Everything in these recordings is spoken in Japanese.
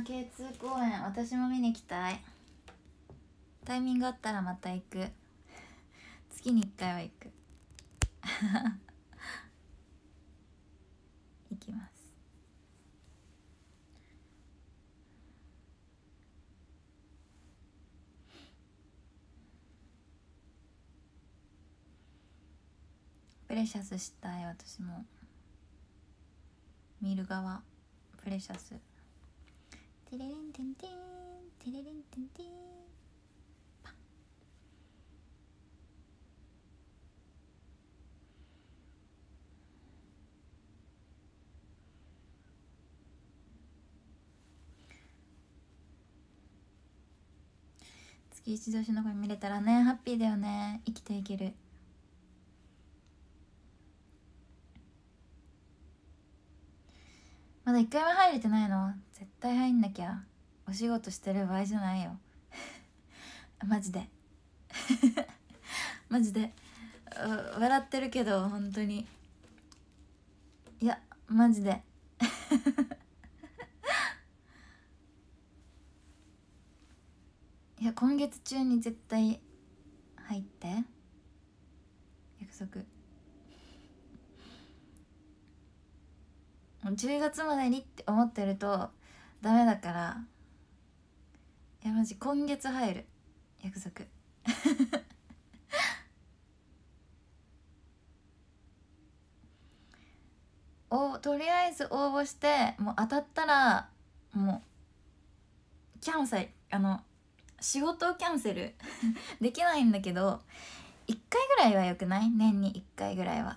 K2 公演私も見に行きたい。タイミングあったらまた行く。月に1回は行く。行きます。プレシャスしたい。私も見る側。プレシャス。テレレンテンテンテレレンテンテン。月一女子の声見れたらね、ハッピーだよね。生きていける。まだ1回も入れてないの？絶対入んなきゃ。お仕事してる場合じゃないよ。マジで。マジで。笑ってるけど本当に。いやマジで。いや今月中に絶対入って、約束。10月までにって思ってるとダメだから。いやマジ今月入る、約束。とりあえず応募して、もう当たったらもうキャンセル、仕事をキャンセルできないんだけど、1回ぐらいはよくない？年に1回ぐらいは。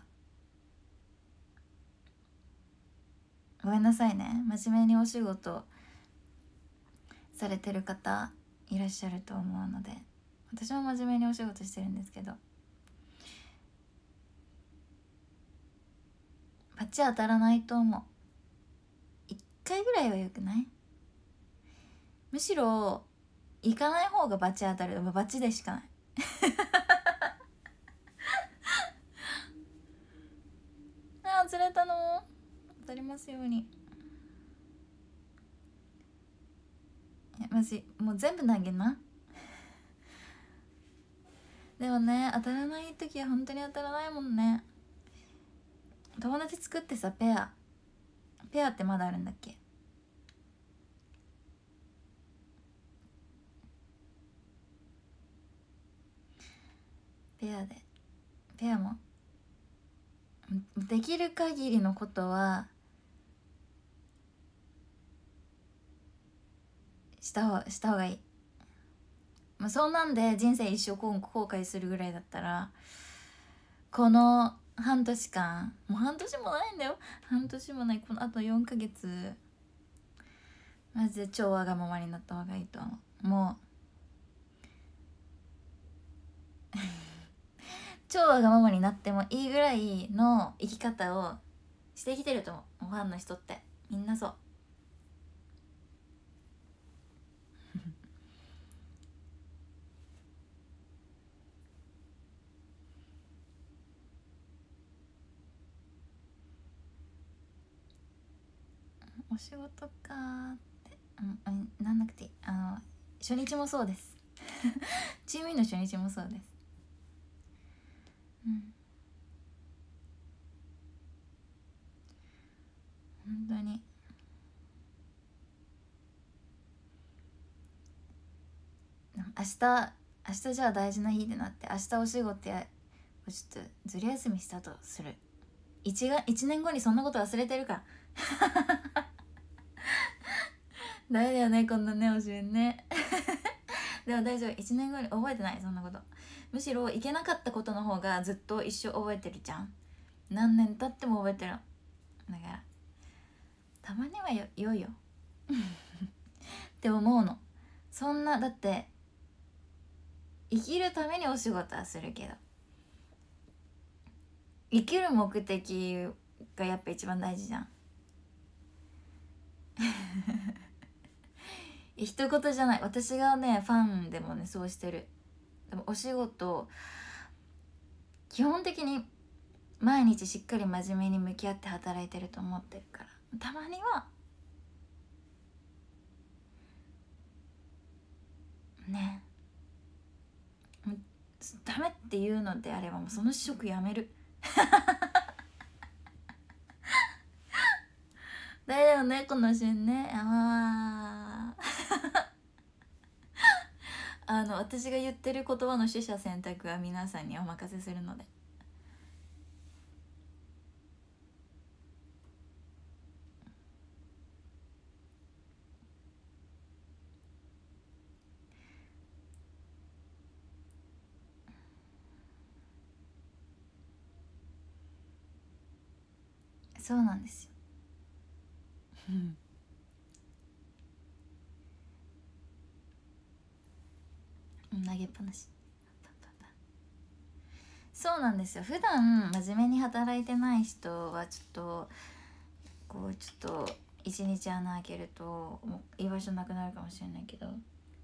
ごめんなさいね、真面目にお仕事されてる方いらっしゃると思うので、私も真面目にお仕事してるんですけど、バチ当たらないと思う。1回ぐらいはよくない？むしろ行かない方がバチ当たる。バチでしかない。あ、釣れたの？当たりますように。マジもう全部投げな。でもね、当たらない時は本当に当たらないもんね。友達作ってさ、ペアってまだあるんだっけ？ペアもできる限りのことはした方がいい。まあ、そんなんで人生一生後悔するぐらいだったら、この半年間、もう半年もないんだよ、半年もない、このあと4ヶ月マジで超わがままになった方がいいと思う。もう超わがままになってもいいぐらいの生き方をしてきてると思う。ファンの人ってみんなそう。お仕事かーって、なんなくていい。初日もそうです。チームインの初日もそうです。本当に明日じゃあ大事な日でなって、明日お仕事ちょっとずる休みしたとする。1年後にそんなこと忘れてるからダメだよね、こんなね、おしめんねでも大丈夫、1年後に覚えてない、そんなこと。むしろいけなかったことの方がずっと一生覚えてるじゃん。何年経っても覚えてるのだから、たまには良いよって思うの。そんな、だって生きるためにお仕事はするけど、生きる目的がやっぱ一番大事じゃん一言じゃない。私がね、ファンでもね、そうしてる。でもお仕事基本的に毎日しっかり真面目に向き合って働いてると思ってるから、たまにはね。ダメっていうのであればもうその職やめるだよねこの旬ね。私が言ってる言葉の取捨選択は皆さんにお任せするので。そうなんですよ投げっぱなし。そうなんですよ。普段真面目に働いてない人はちょっとこうちょっと一日穴開けるともう居場所なくなるかもしれないけど、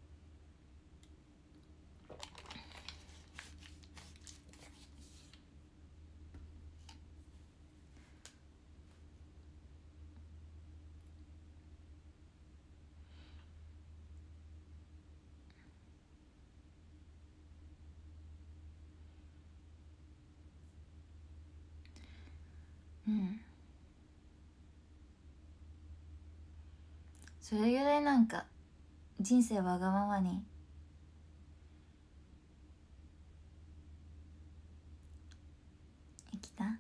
それぐらいなんか人生わがままに生きた。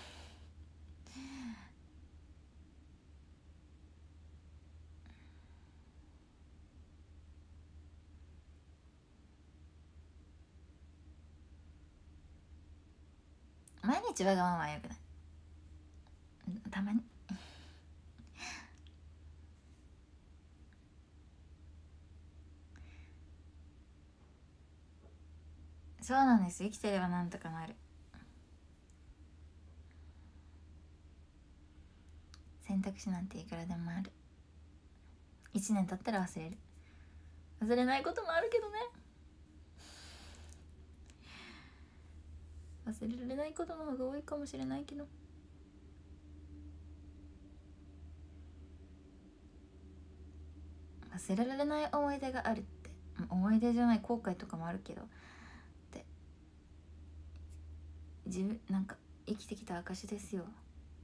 毎日わがままはよくない。たまにそうなんです。生きてればなんとかなる。選択肢なんていくらでもある。1年経ったら忘れる。忘れないこともあるけどね。忘れられないことの方が多いかもしれないけど、忘れられない思い出があるって、思い出じゃない後悔とかもあるけどって自分なんか生きてきた証ですよ。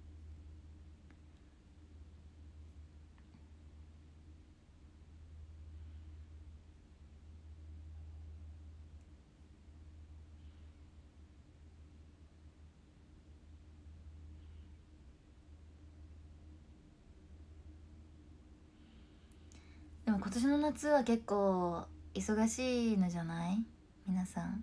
でも今年の夏は結構忙しいのじゃない？皆さん。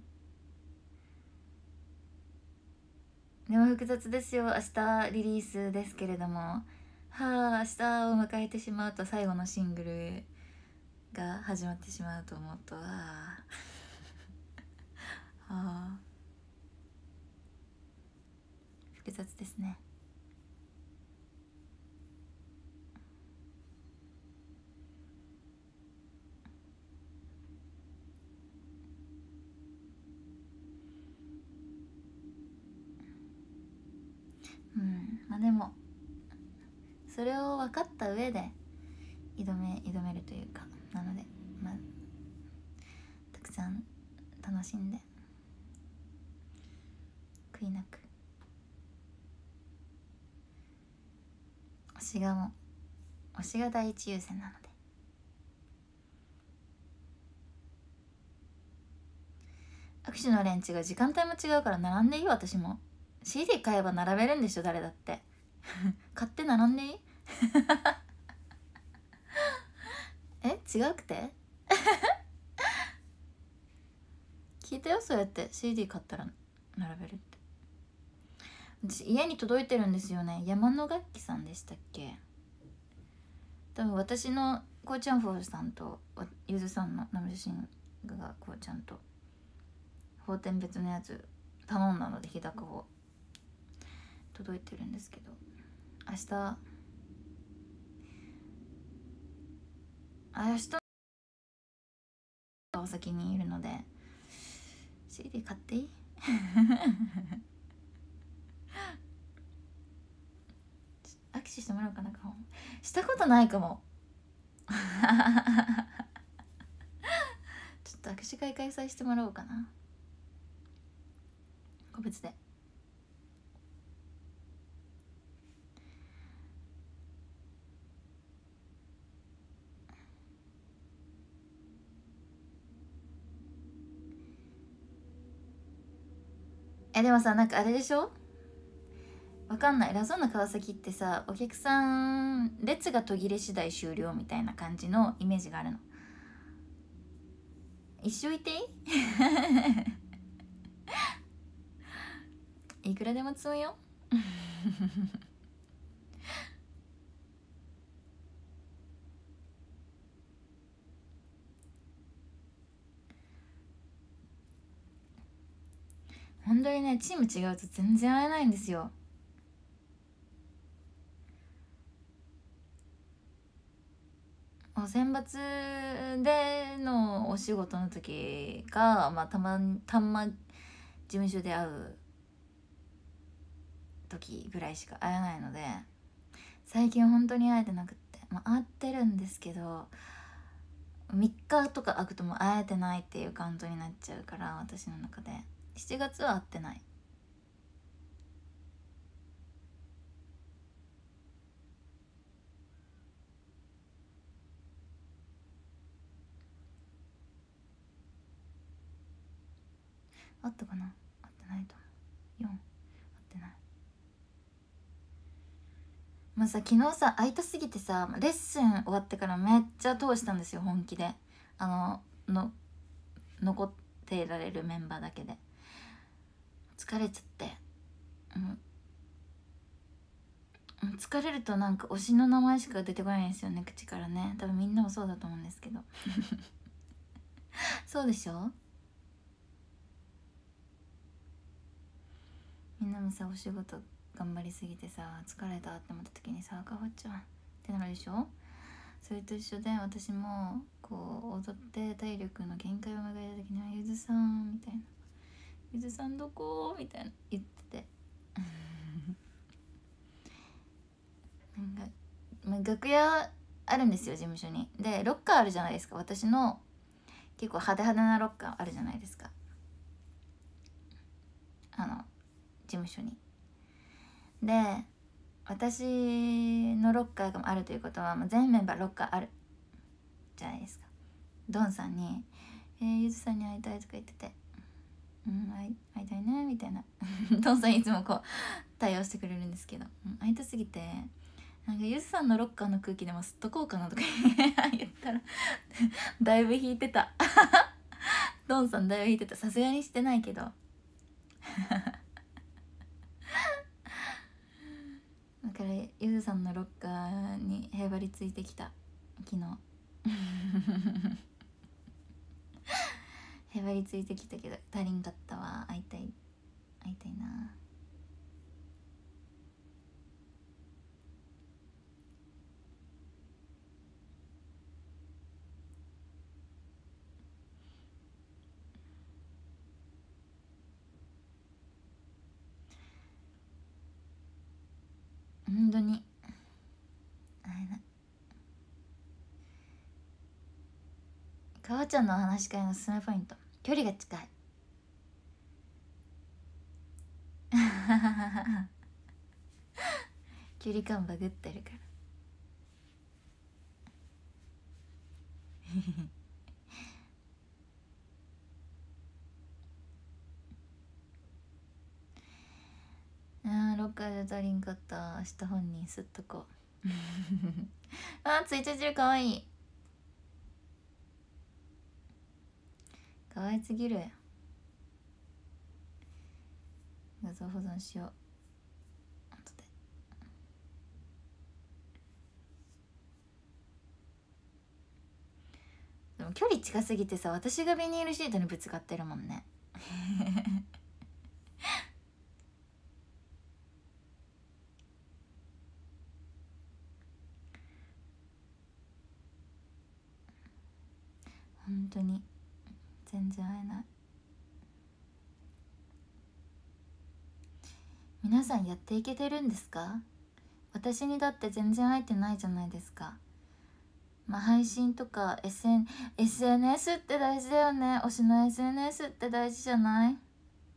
でも複雑ですよ。明日リリースですけれども、はあ、明日を迎えてしまうと最後のシングルが始まってしまうと思うと、はあ複雑ですね。まあでもそれを分かった上で挑めるというか、なのでまあたくさん楽しんで悔いなく。推しが第一優先なので。握手のレンチが時間帯も違うから並んでいいよ。私も CD 買えば並べるんでしょ誰だって買って並んでいい違くて聞いたよ、そうやって CD 買ったら並べるって。私家に届いてるんですよね。山野楽器さんでしたっけ。多分私のこうちゃんフォーさんとゆずさんの生写真がこうちゃんと法典別のやつ頼んだので日高を届いてるんですけど、明日お先にいるので CD 買っていい握手してもらおうかな。顔したことないかもちょっと握手会開催してもらおうかな、個別で。でもさ、なんかあれでしょ、わかんない、ラゾーナ川崎ってさ、お客さん列が途切れ次第終了みたいな感じのイメージがあるの。一生いていいいくらでも積むよ本当にね、チーム違うと全然会えないんですよ。選抜でのお仕事の時が、まあ、たま事務所で会う時ぐらいしか会えないので、最近本当に会えてなくって、まあ、会ってるんですけど3日とか空くともう会えてないっていうカウントになっちゃうから、私の中で7月は会ってない。あったかな、あってないと思う。4あってない。まあさ、昨日さ会いたすぎてさ、レッスン終わってからめっちゃ通したんですよ、本気で。残ってられるメンバーだけで疲れちゃって、疲れるとなんか推しの名前しか出てこないんですよね、口からね。多分みんなもそうだと思うんですけどそうでしょ。みんなもさ、お仕事頑張りすぎてさ疲れたって思った時にさ、かほっちゃんってなるでしょ。それと一緒で、私もこう踊って体力の限界を迎えた時には「ゆずさん」みたいな「ゆずさんどこ?」みたいな言っててなんか、まあ、楽屋あるんですよ、事務所に。でロッカーあるじゃないですか、私の結構派手派手なロッカーあるじゃないですか、事務所に。で私のロッカーがあるということは、まあ、全メンバーロッカーあるじゃないですか。ドンさんに「ゆずさんに会いたい」とか言ってて「会いたいね」みたいなドンさんいつもこう対応してくれるんですけど、会いたすぎてなんかゆずさんのロッカーの空気でも吸っとこうかなとか言ったらだいぶ引いてたドンさんだいぶ引いてた。さすがにしてないけどだからゆずさんのロッカーにへばりついてきた昨日へばりついてきたけど足りんかったわ。会いたいな。本当にあれな、かわちゃんの話し会のおすすめポイント、距離が近い距離感バグってるロッカーで足りんかった。明日本人すっとこうついてる、かわいい、かわいすぎる。画像保存しよう後で。でも距離近すぎてさ、私がビニールシートにぶつかってるもんね本当に全然会えない。皆さんやっていけてるんですか？私にだって全然会えてないじゃないですか。 まあ配信とか、SNS って大事だよね。推しの SNS って大事じゃない？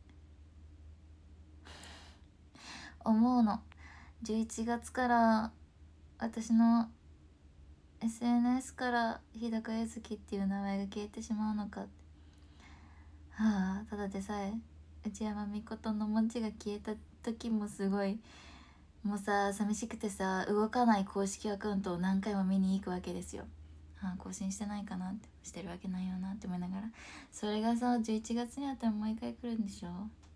思うの。11月から私の SNS から日高柚月っていう名前が消えてしまうのかって。はあ、ただでさえ内山美琴の文字が消えた時もすごい、もうさ寂しくてさ、動かない公式アカウントを何回も見に行くわけですよ。ああ更新してないかなって、してるわけないよなって思いながら、それがさ11月にあったらもう一回来るんでしょ。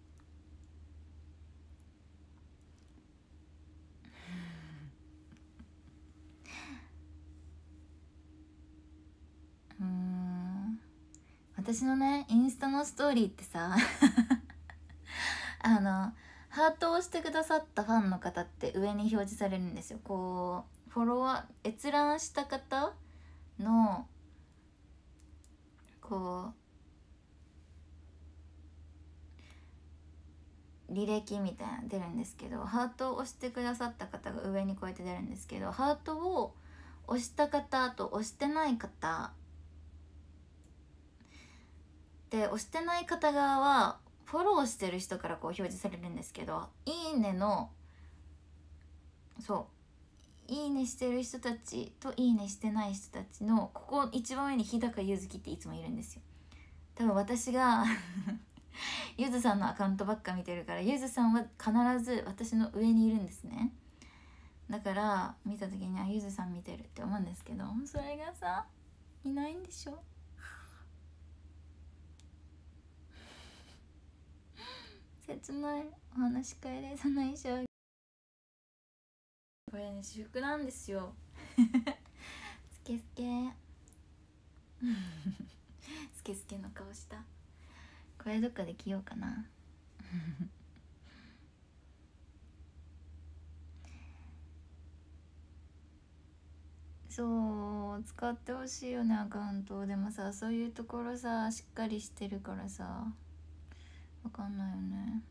私のねインスタのストーリーってさハートを押してくださったファンの方って上に表示されるんですよ。こうフォロワー閲覧した方のこう履歴みたいなの出るんですけど、ハートを押してくださった方が上にこうやって出るんですけど、ハートを押した方と押してない方で、押してない方側はフォローしてる人からこう表示されるんですけど、いいねの、そういいねしてる人たちといいねしてない人たちのここ一番上に日高ゆずきっていつもいるんですよ。多分私がゆずさんのアカウントばっか見てるから、ゆずさんは必ず私の上にいるんですね。だから見た時にゆずさん見てるって思うんですけど、それがさいないんでしょ。切ない。お話帰れさないしょ。これね私服なんですよスケスケスケスケの顔した。これどっかで着ようかなそう使ってほしいよねアカウント。でもさそういうところさしっかりしてるからさわかんないよね。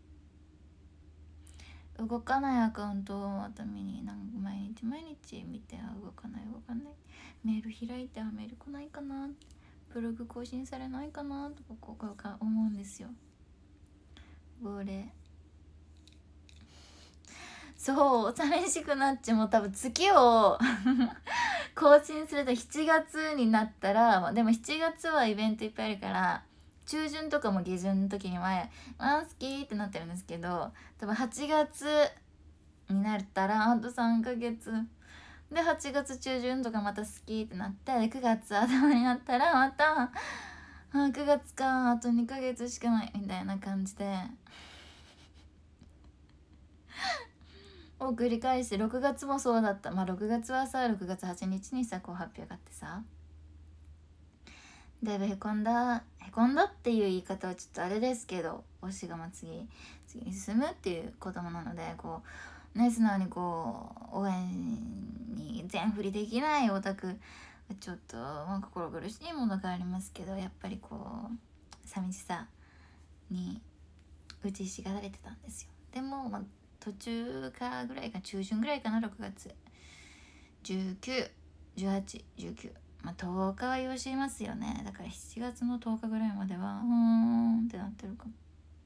動かないアカウントをために毎日見て、動かないメール開いてメール来ないかな、ブログ更新されないかなとかこうか思うんですよ。亡霊そう寂しくなっちゃう。もう多分月を更新すると7月になったら、でも7月はイベントいっぱいあるから中旬とかも下旬の時には好きってなってるんですけど、多分8月になったらあと3ヶ月で、8月中旬とかまた好きってなって、9月頭になったらまた9月かあと2ヶ月しかないみたいな感じでを繰り返して、6月もそうだった。まあ6月はさ6月8日にさこう発表があってさ、だいぶへこんだっていう言い方はちょっとあれですけど、推しが次に進むっていう子供なので、こうね素直にこう応援に全振りできないオタクちょっと、心苦しいものがありますけど、やっぱりこう寂しさに打ちひしがられてたんですよ。でも、途中からぐらいか中旬ぐらいかな、6月191819、10日は要しますよね。だから7月の10日ぐらいまではってなってるかも。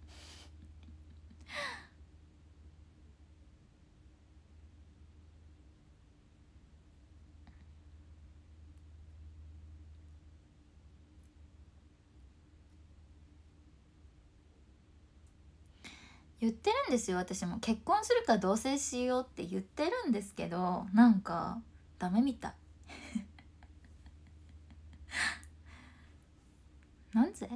言ってるんですよ。私も結婚するか同棲しようって言ってるんですけど、なんかダメみたいなんぜ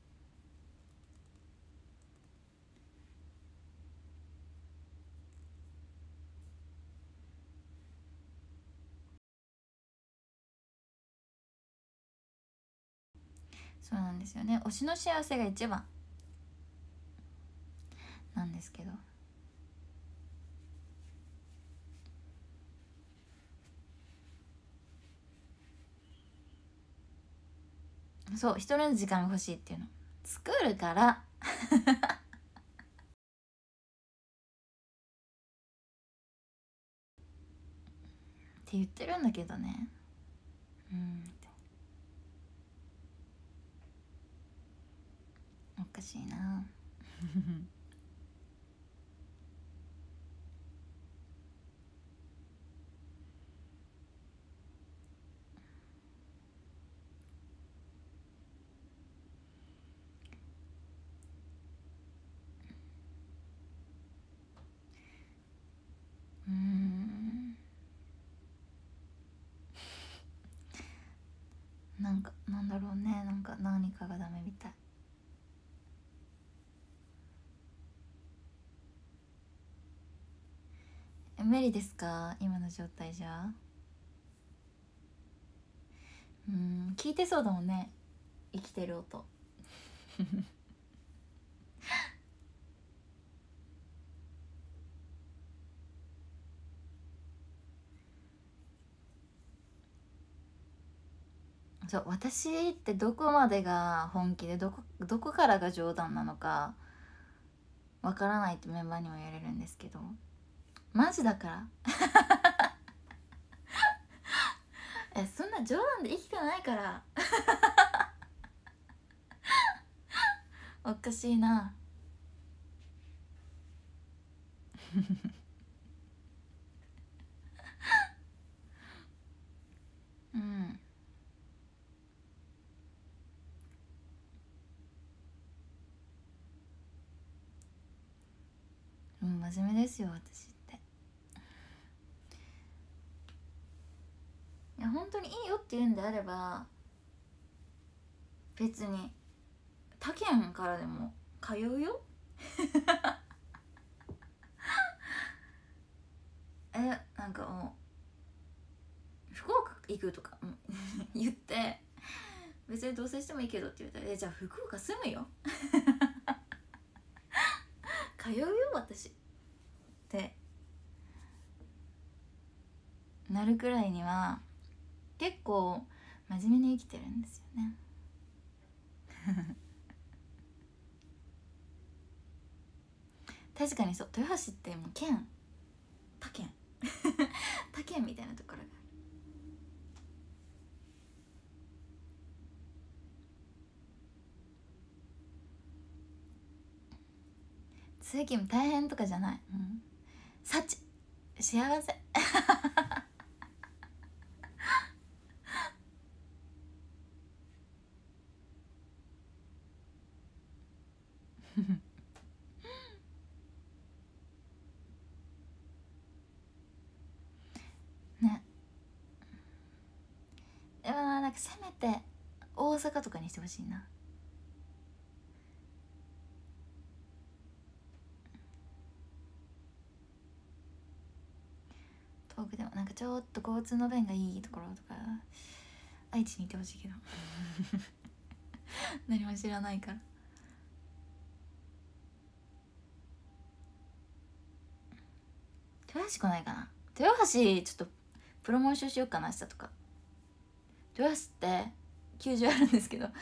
そうなんですよね。推しの幸せが一番なんですけど、そう一人の時間が欲しいっていうの作るからって言ってるんだけどね。 っておかしいななんだろうね、何かがダメみたい。無理ですか今の状態じゃ。聞いてそうだもんね、生きてる音そう、私ってどこまでが本気でどこからが冗談なのかわからないってメンバーにも言われるんですけど、マジだからそんな冗談で生きてないからおかしいな真面目ですよ私って。いや本当にいいよって言うんであれば別に他県からでも通うよもう福岡行くとか言って別に同棲してもいいけどって言ったらじゃあ福岡住むよ通うよ私ってなるくらいには結構真面目に生きてるんですよね確かにそう、豊橋ってもう他県他県みたいなところがある。通勤大変とかじゃない、幸幸せね。でもせめて大阪とかにしてほしいな。遠くでもちょっと交通の便がいいところとか愛知にいてほしいけど何も知らないから。豊橋来ないかな。豊橋ちょっとプロモーションしようかな明日とか。豊橋って球場あるんですけど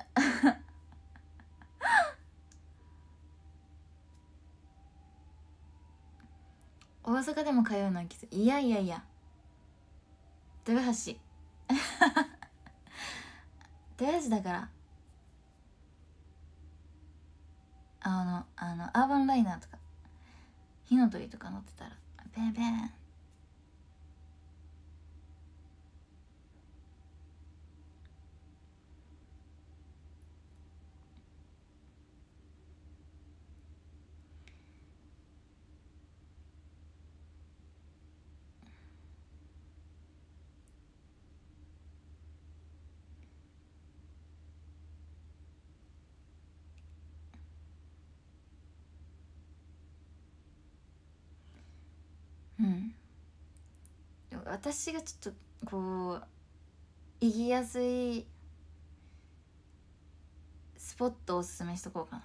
大阪でも通うのはきつい。いや豊橋豊橋だから、アーバンライナーとか火の鳥とか乗ってたらペンペン。私がちょっとこう行きやすいスポットをおすすめしとこうかな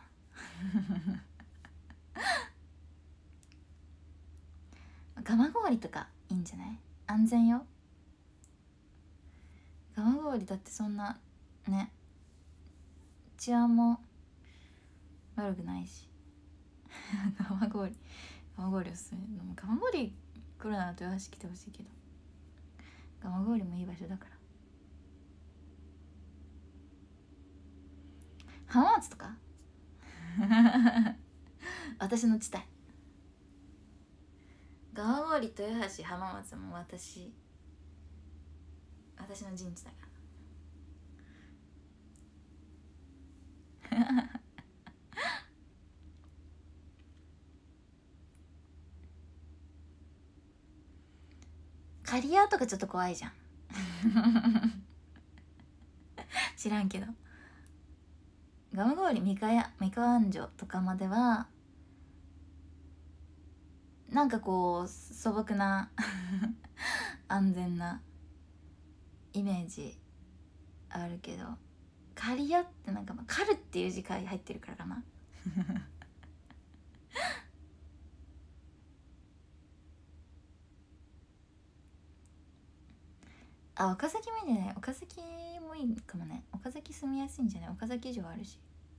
蒲郡とかいいんじゃない？安全よ。蒲郡だってそんなね治安も悪くないし蒲郡おすすめ。蒲郡来るなら豊橋来てほしいけど蒲郡もいい場所だから。 浜松とか私の地帯。川郡、豊橋、浜松も私の陣地だから刈谷とかちょっと怖いじゃん知らんけど、蒲郡、三河安城とかまではなんかこう素朴な安全なイメージあるけど、刈谷ってなんか狩るっていう字が入ってるからかなあ、岡崎もいいんじゃない？岡崎もいいかもね。岡崎住みやすいんじゃない？岡崎城あるし。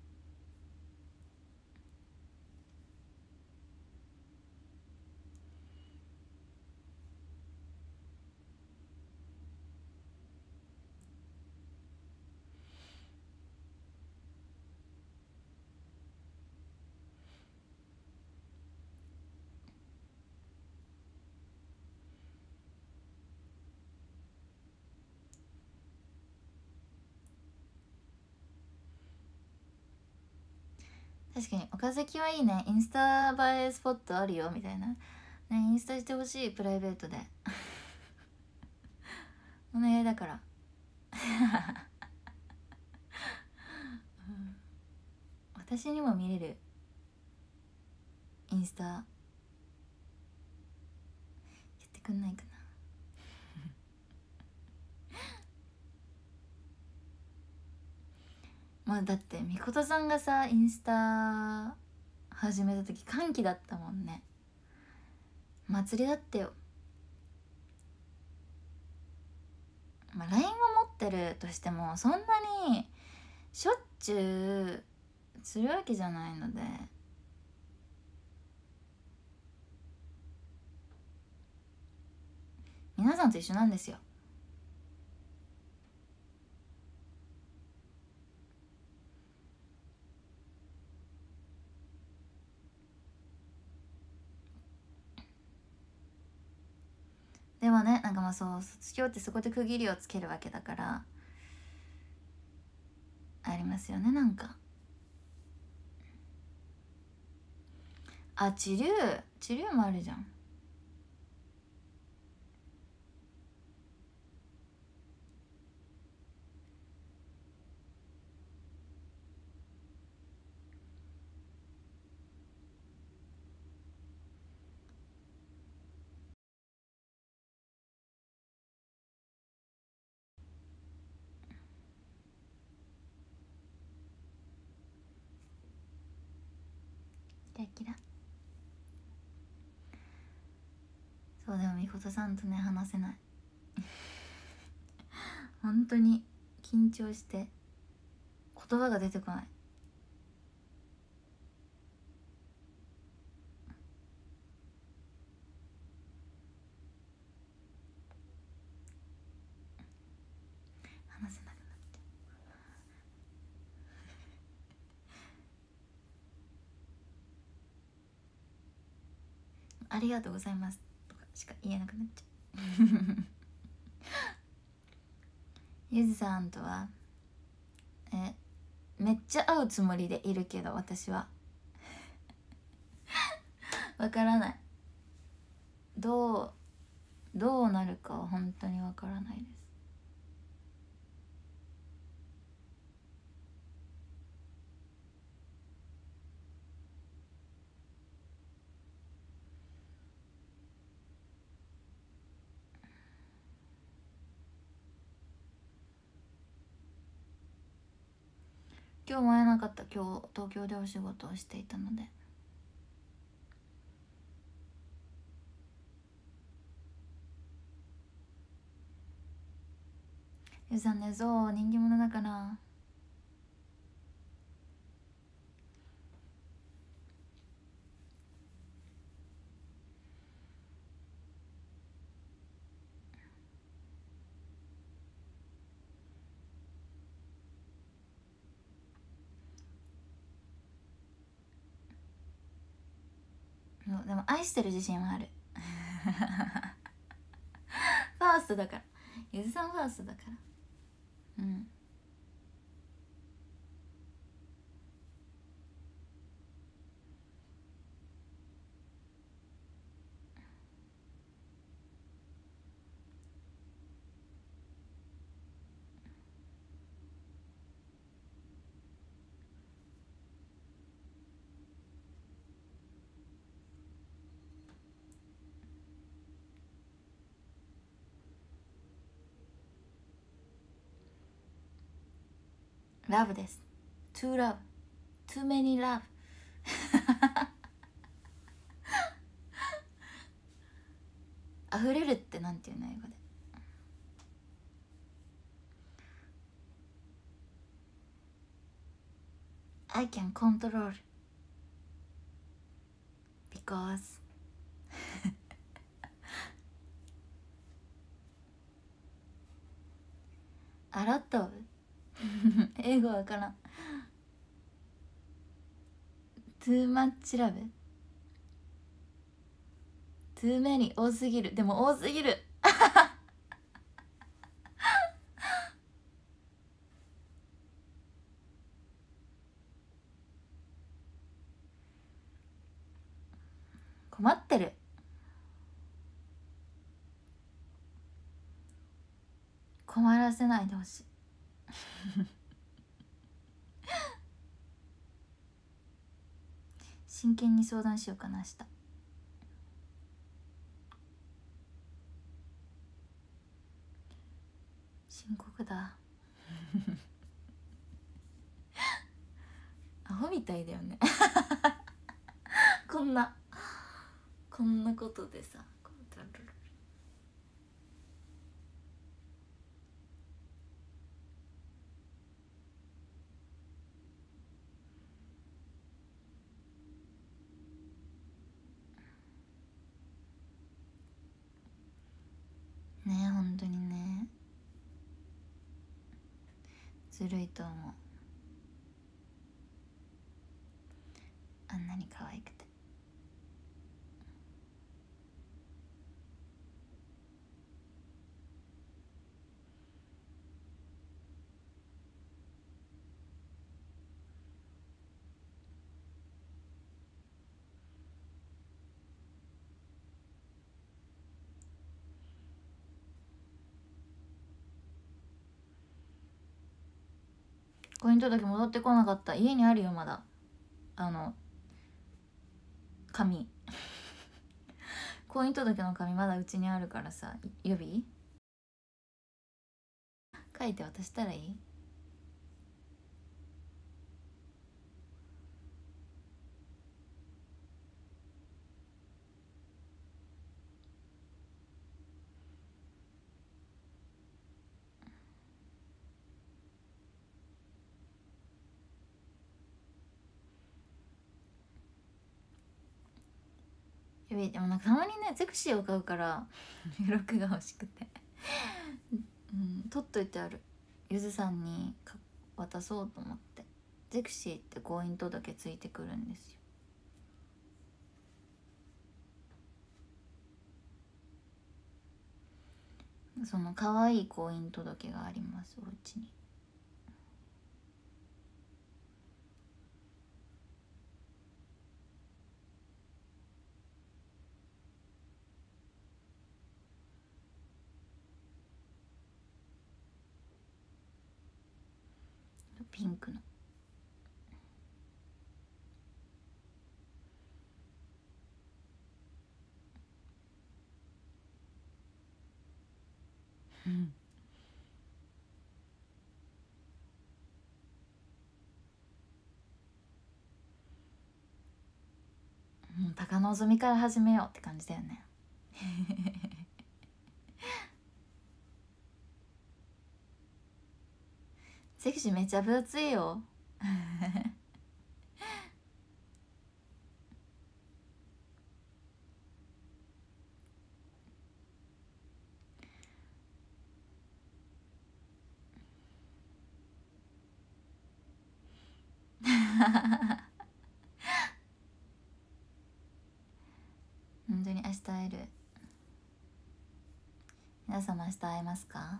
確かに岡崎はいいね。インスタ映えスポットあるよみたいなね。インスタしてほしい、プライベートでお願いだから私にも見れるインスタやってくんないかなまあだってみことさんがさインスタ始めた時歓喜だったもんね。祭りだったよ。まあ LINE を持ってるとしてもそんなにしょっちゅうするわけじゃないので、皆さんと一緒なんですよ。でもね、なんかまあそう卒業ってそこで区切りをつけるわけだからありますよね。なんか治療もあるじゃん。キラキラ。そう、でもみことさんとね話せない本当に緊張して言葉が出てこない。話せなくなっちゃう。ありがとうございますとかしか言えなくなっちゃうゆずさんとはめっちゃ会うつもりでいるけど私はわからない。どうなるかは本当にわからないです。今日も会えなかった。今日東京でお仕事をしていたので。ゆずさんね、そう人気者だからそうでも愛してる自信はあるファーストだから、ゆずさんファーストだから。うん。ラブです。 too love too many love 溢れるってなんていうの英語で。I can control because あらっと英語わからん。 too much love too many 多すぎる。でも多すぎる困ってる。困らせないでほしい真剣に相談しようかな明日。深刻だアホみたいだよねこんなことでさ。ねえ本当にね、ずるいと思う。あんなに可愛くて。婚姻届戻ってこなかった。家にあるよまだ。紙婚姻届の紙まだうちにあるからさ。予備書いて渡したらいい？でもなんかたまにねゼクシーを買うから録が欲しくて取っといてある。ゆずさんに渡そうと思って。ゼクシーって婚姻届ついてくるんですよ。その可愛い婚姻届がありますお家に。ピンクの高望みから始めようって感じだよねゼクシーめっちゃ分厚いよ皆様明日会えますか？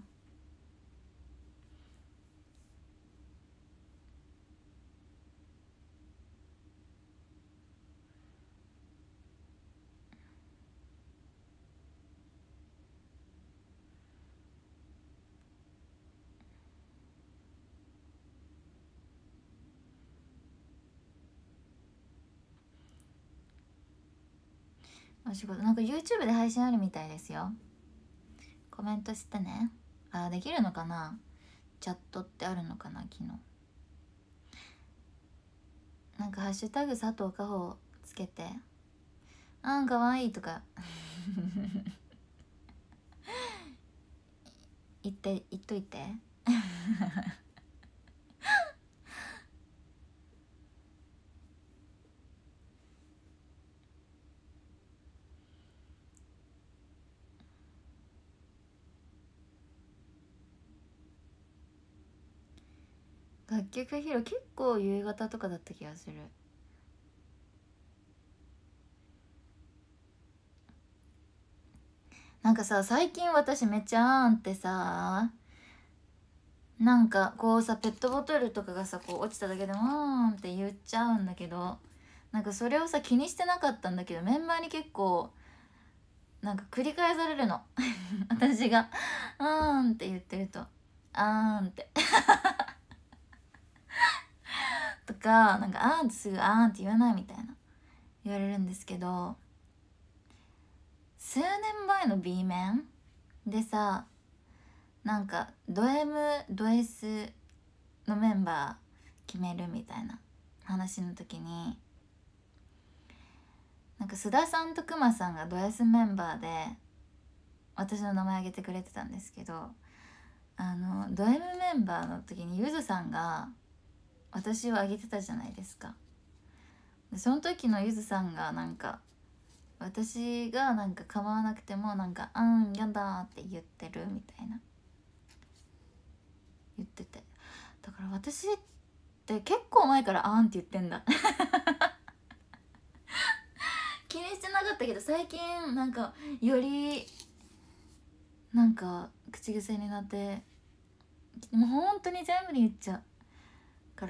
お仕事なんか YouTube で配信あるみたいですよ。コメントしてね。あ、できるのかな、チャットってあるのかな。昨日なんかハッシュタグ佐藤かほつけて、あんかわいいとか言っといて楽曲披露結構夕方とかだった気がする。なんかさ、最近私めっちゃあーんってさ、なんかこうさ、ペットボトルとかがさこう落ちただけでもって言っちゃうんだけど、なんかそれをさ気にしてなかったんだけど、メンバーに結構なんか繰り返されるの私が「って言ってるとってとか、なんかってすぐって言わないみたいな言われるんですけど、数年前の B 面でさ、なんかド M ド S のメンバー決めるみたいな話の時に、なんか須田さんとくまさんがド S メンバーで私の名前挙げてくれてたんですけど、ド M メンバーの時にゆずさんが私を挙げてたじゃないですか。その時のゆずさんがなんか私がなんか構わなくてもなんか「やだ」って言ってるみたいな言ってて、だから私って結構前から「って言ってんだ気にしてなかったけど、最近なんかよりなんか口癖になって、もう本当に全部に言っちゃうから、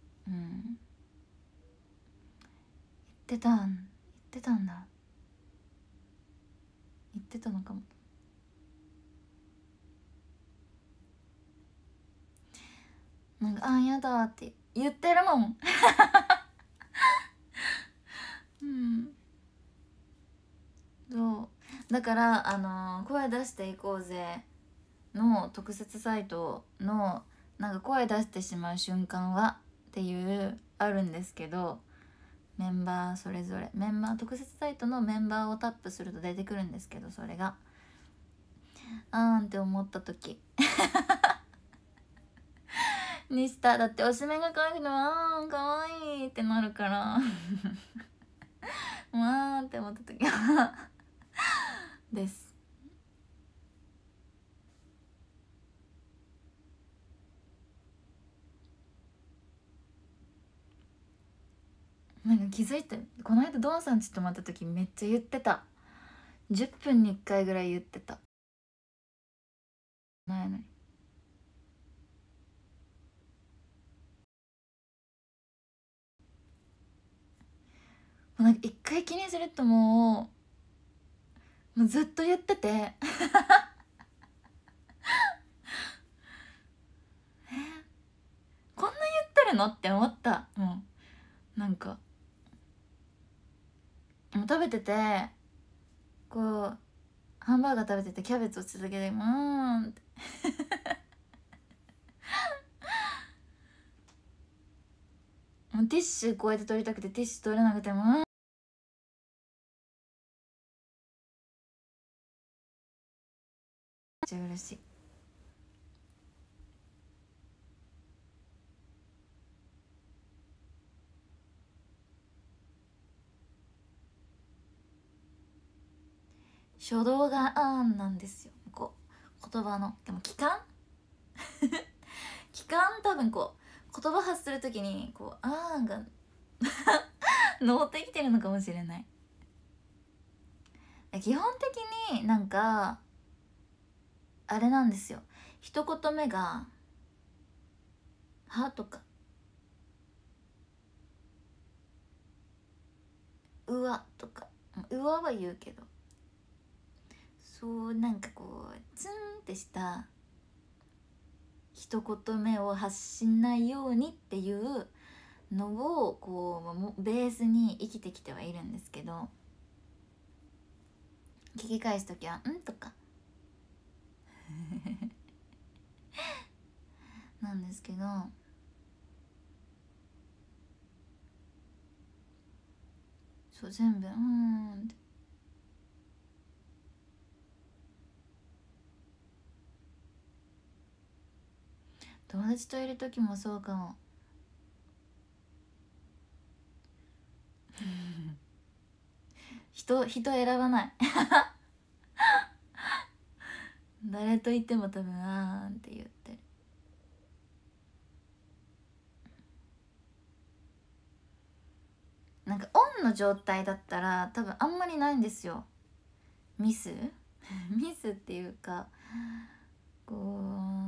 言ってたんだ、言ってたのかも。なんかやだって言ってるもんそうだから声出していこうぜの特設サイトのなんか声出してしまう瞬間はっていうあるんですけど、メンバーそれぞれメンバー特設サイトのメンバーをタップすると出てくるんですけど、それがって思った時にした。だっておしめが可愛くて可愛いってなるからって思った時はです。なんか気づいて、この間ドンさんち泊まった時めっちゃ言ってた。10分に1回ぐらい言ってた。ないのになんか一回気にするともうずっと言っててこんな言ってるのって思った。もうなんかもう食べててこうハンバーガー食べててキャベツ落ちただけでってもうティッシュこうやって取りたくてティッシュ取れなくてもめっちゃ嬉しい。初動がなんですよ。こう言葉のでも期間多分こう言葉発するときにこうが乗ってきてるのかもしれない。基本的になんかあれなんですよ。一言目が「は」とか「うわ」とか「うわ」は言うけど、そうなんかこうツンってした一言目を発しないようにっていうのをこうベースに生きてきてはいるんですけど、聞き返す時は「ん?」とかなんですけど、そう全部「って。友達といる時もそうかも。人選ばない誰といても多分「あーん」って言ってる。なんかオンの状態だったら多分あんまりないんですよ、ミスミスっていうか、こ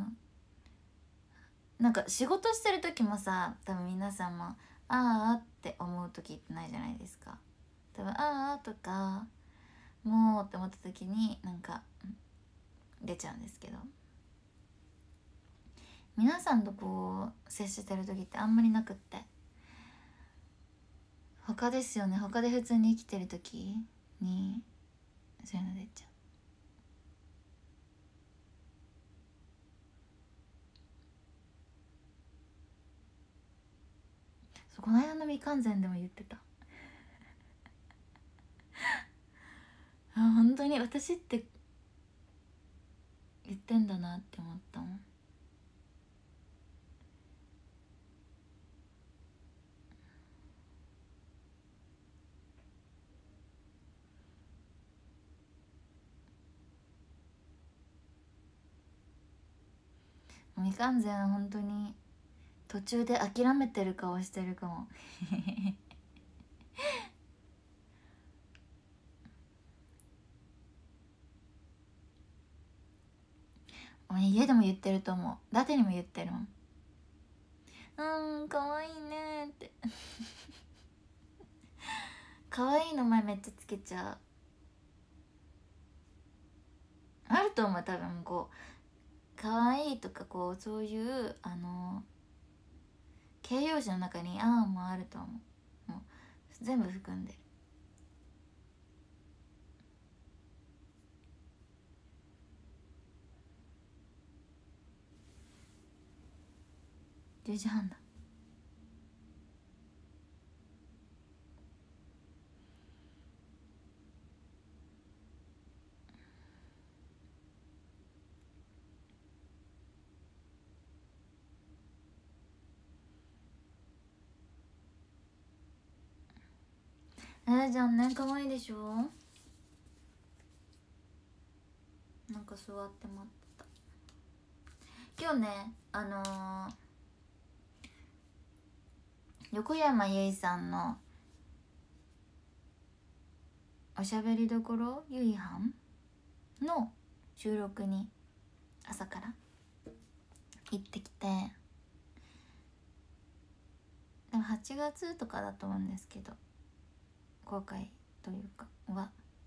うなんか仕事してる時もさ、多分皆さんも「あーあ」って思う時ってないじゃないですか。多分「あーあ」とか「もう」って思った時になんか出ちゃうんですけど、皆さんとこう接してる時ってあんまりなくって、他ですよね。他で普通に生きてる時にそういうの出ちゃう。この間の未完全でも言ってた本当に私って言ってんだなって思ったもん。未完全は本当に途中で諦めてる顔してるかも家でも言ってると思う。伊達にも言ってるもん。かわいいねってかわいいの前めっちゃつけちゃう。あると思う、多分こうかわいいとかこうそういう形容詞の中に「あ」もあると思う。もう全部含んでる。10時半だ。じゃんね、かわいいでしょ。なんか座って待ってた。今日ね横山由依さんのおしゃべりどころゆいはんの収録に朝から行ってきて、でも8月とかだと思うんですけど、公開というかは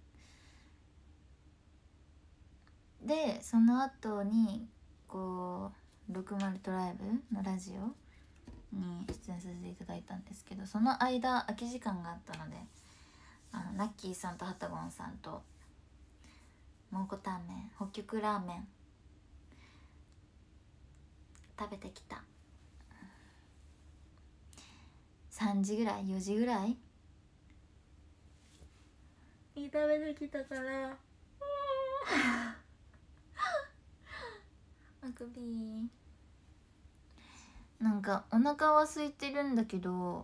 で、その後にこう60トライブのラジオに出演させていただいたんですけど、その間空き時間があったのでナッキーさんとハタゴンさんと蒙古タンメン、北極ラーメン食べてきた。3時ぐらい4時ぐらいに食べてきたからあくび。なんかお腹は空いてるんだけど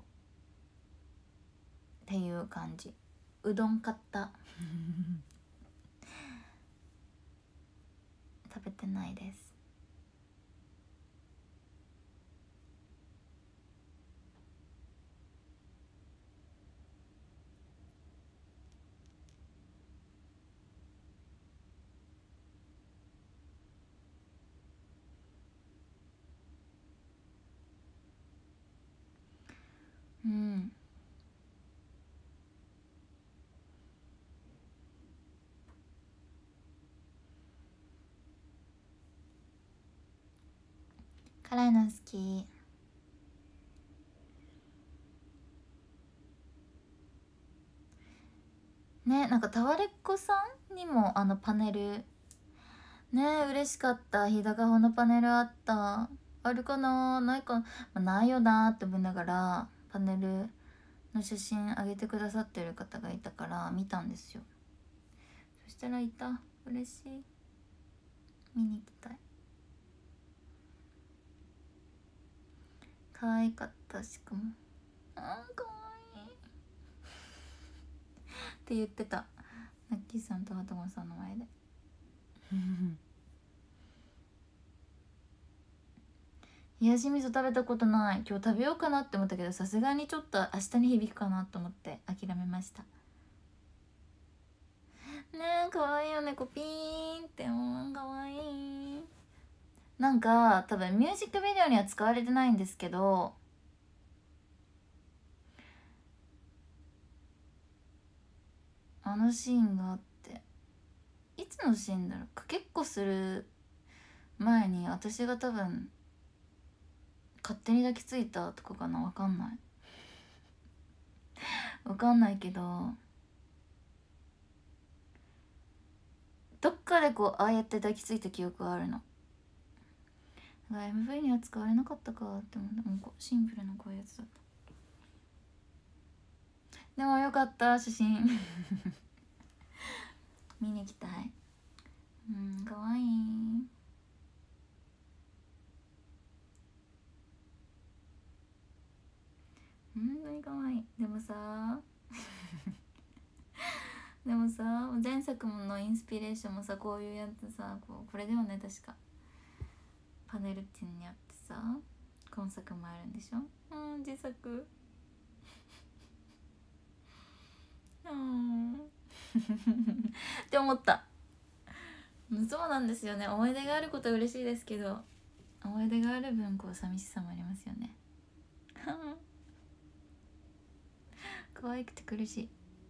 っていう感じ。うどん買った食べてないです。 うん。辛いの好き。ね、なんかタワレコさんにもパネルね、嬉しかった。日高穂のパネルあった。あるかな、ないか、まあ、ないよなって思いながらパネルの写真あげてくださってる方がいたから見たんですよ。そしたらいた。嬉しい。見に行きたい。可愛かった。しかも可愛いって言ってた、ナッキーさんとはともさんの前で冷やし味噌食べたことない。今日食べようかなって思ったけど、さすがにちょっと明日に響くかなと思って諦めました。ねえ、かわいいよね、こうピーンって。かわいい。なんか多分ミュージックビデオには使われてないんですけど、あのシーンがあって、いつのシーンだろう。かけっこする前に私が多分勝手に抱きついたとかかな。わかんないわかんないけど、どっかでこうああやって抱きついた記憶があるの。MV には使われなかったかって思った。もうシンプルなこういうやつだった。でもよかった、写真見に行きたい。かわいい。本当にかわいい。でもさでもさ、前作のインスピレーションもさ、こういうやつさ、これだよね確か。パネルっていうのにあってさ、今作もあるんでしょ。自作って思った。そうなんですよね。思い出があることは嬉しいですけど、思い出がある分こう寂しさもありますよね可愛くて苦しい。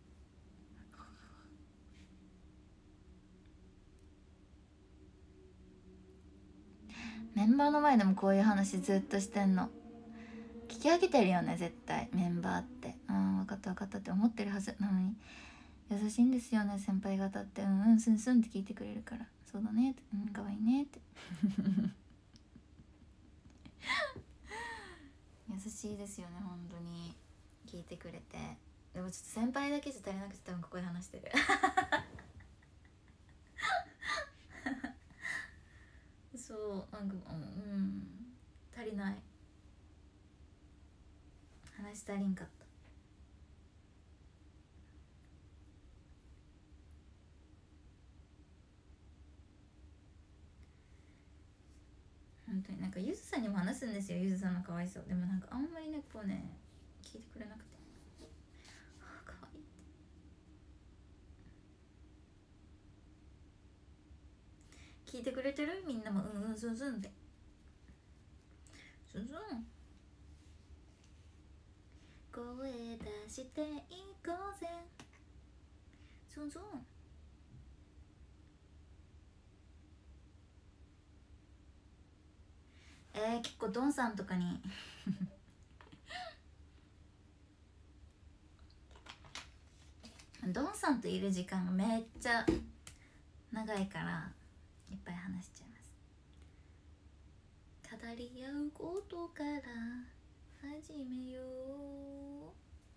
メンバーの前でもこういう話ずっとしてんの。聞き上げてるよね絶対メンバーって。分かった分かったって思ってるはずなのに、優しいんですよね先輩方って。スンスンって聞いてくれるから、そうだねって、可愛いねって優しいですよね本当に。聞いてくれて。でもちょっと先輩だけじゃ足りなくて多分ここで話してるそうなんか足りない。話足りんかった。本当になんかゆずさんにも話すんですよ、ゆずさんの可愛さを。でもなんかあんまりねこうね聞いてくれなくて、可愛いって聞いてくれてるみんなもズンズンでズンズン声出していこうぜズンズン。結構ドンさんとかにドンさんといる時間がめっちゃ長いからいっぱい話しちゃいます。語り合うことから始めよう。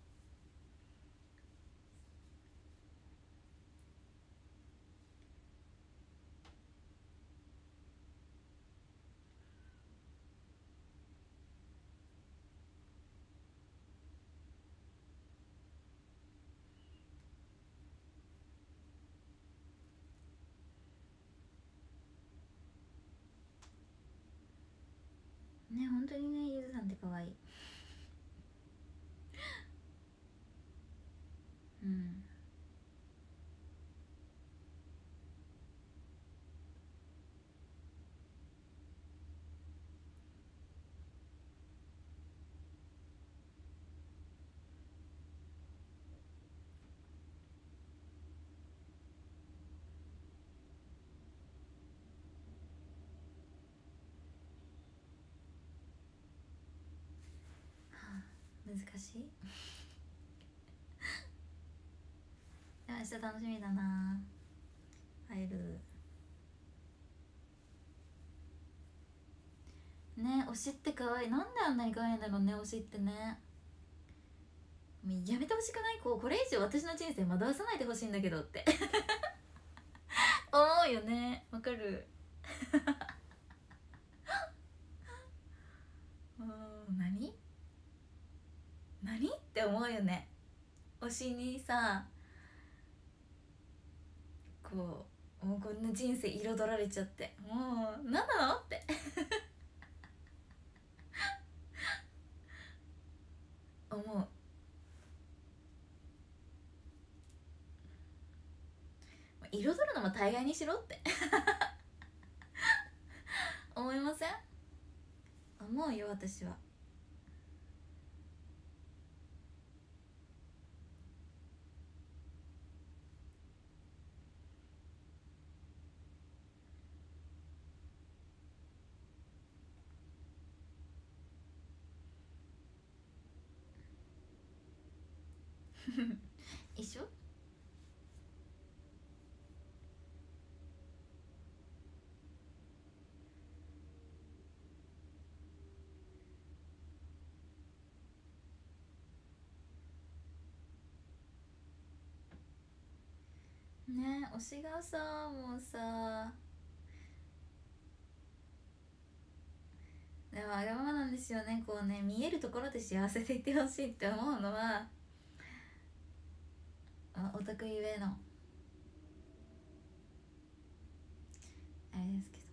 ね、本当にね、ゆずさんって可愛い。 難しい明日楽しみだな。入るね。推しって可愛い。なんであんなに可愛いんだろうね、推しってね。やめてほしくない？これ以上私の人生惑わさないでほしいんだけどって思うよね。わかる何って思うよね。推しにさ、もうこんな人生彩られちゃって、もう何なのって思う。彩るのも大概にしろって思いません？思うよ私は一緒。ね、推しがさ、もうさ、でもわがままなんですよね。こうね、見えるところで幸せでいてほしいって思うのはオタクゆえのあれですけど、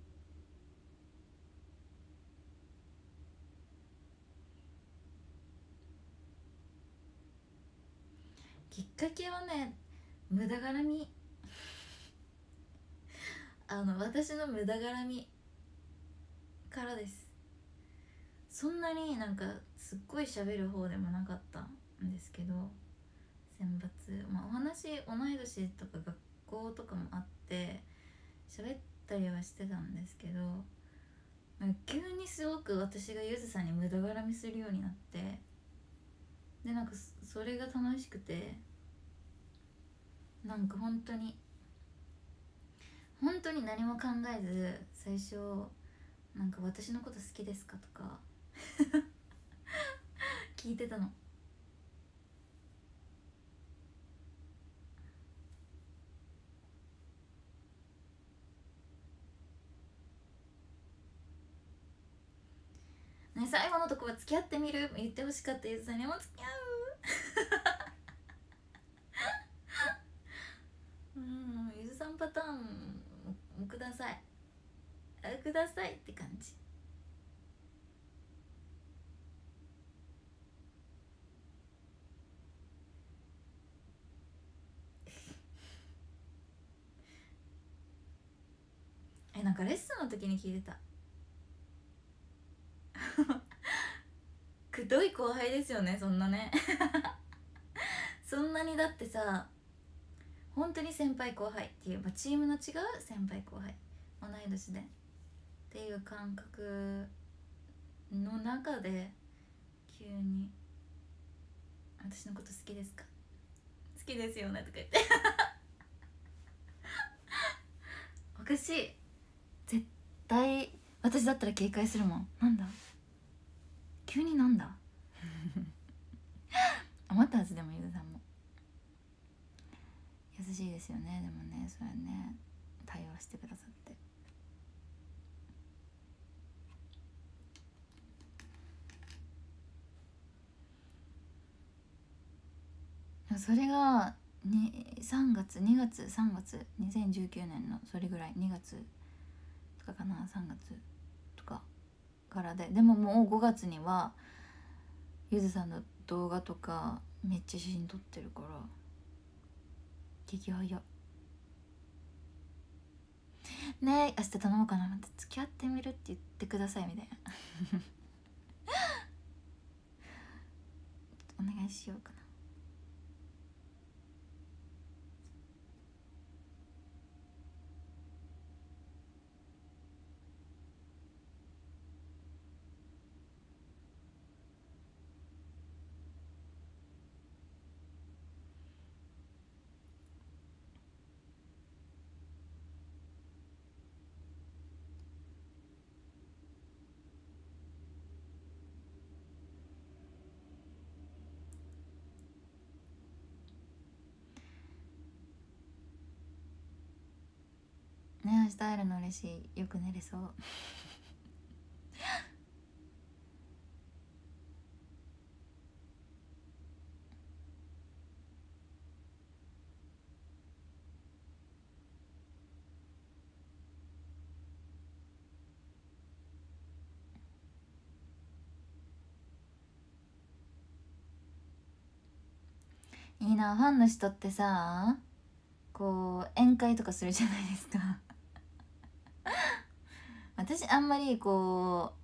きっかけはね、無駄絡み私の無駄絡みからです。そんなになんかすっごい喋る方でもなかったんですけど、選抜、お話同い年とか学校とかもあって喋ったりはしてたんですけど、急にすごく私がゆずさんに無駄絡みするようになって、でなんかそれが楽しくて、なんか本当に何も考えず、最初なんか私のこと好きですかとか聞いてたの。ね、最後のとこは付き合ってみる言ってほしかったゆずさんにも付き合うゆずさんパターンくださいくださいって感じ。なんかレッスンの時に聞いてたくどい後輩ですよね、そんなねそんなに。だってさ、本当に先輩後輩っていう、チームの違う先輩後輩、同い年でっていう感覚の中で急に「私のこと好きですか？好きですよね」とか言っておかしい。絶対私だったら警戒するもん。なんだ急に、なんだ思ったはず。でもゆうさんも優しいですよね。でもね、それね、対応してくださって。それが3月2月3月2019年のそれぐらい、2月とかかな、3月とかからで、でももう5月にはゆずさんの動画とかめっちゃ写真撮ってるから激早ね。明日頼もうかな。また付き合ってみるって言ってくださいみたいなお願いしようかな。 日会えるの嬉しい。よく寝れそう。いいな、ファンの人ってさ、こう宴会とかするじゃないですか。私あんまりこ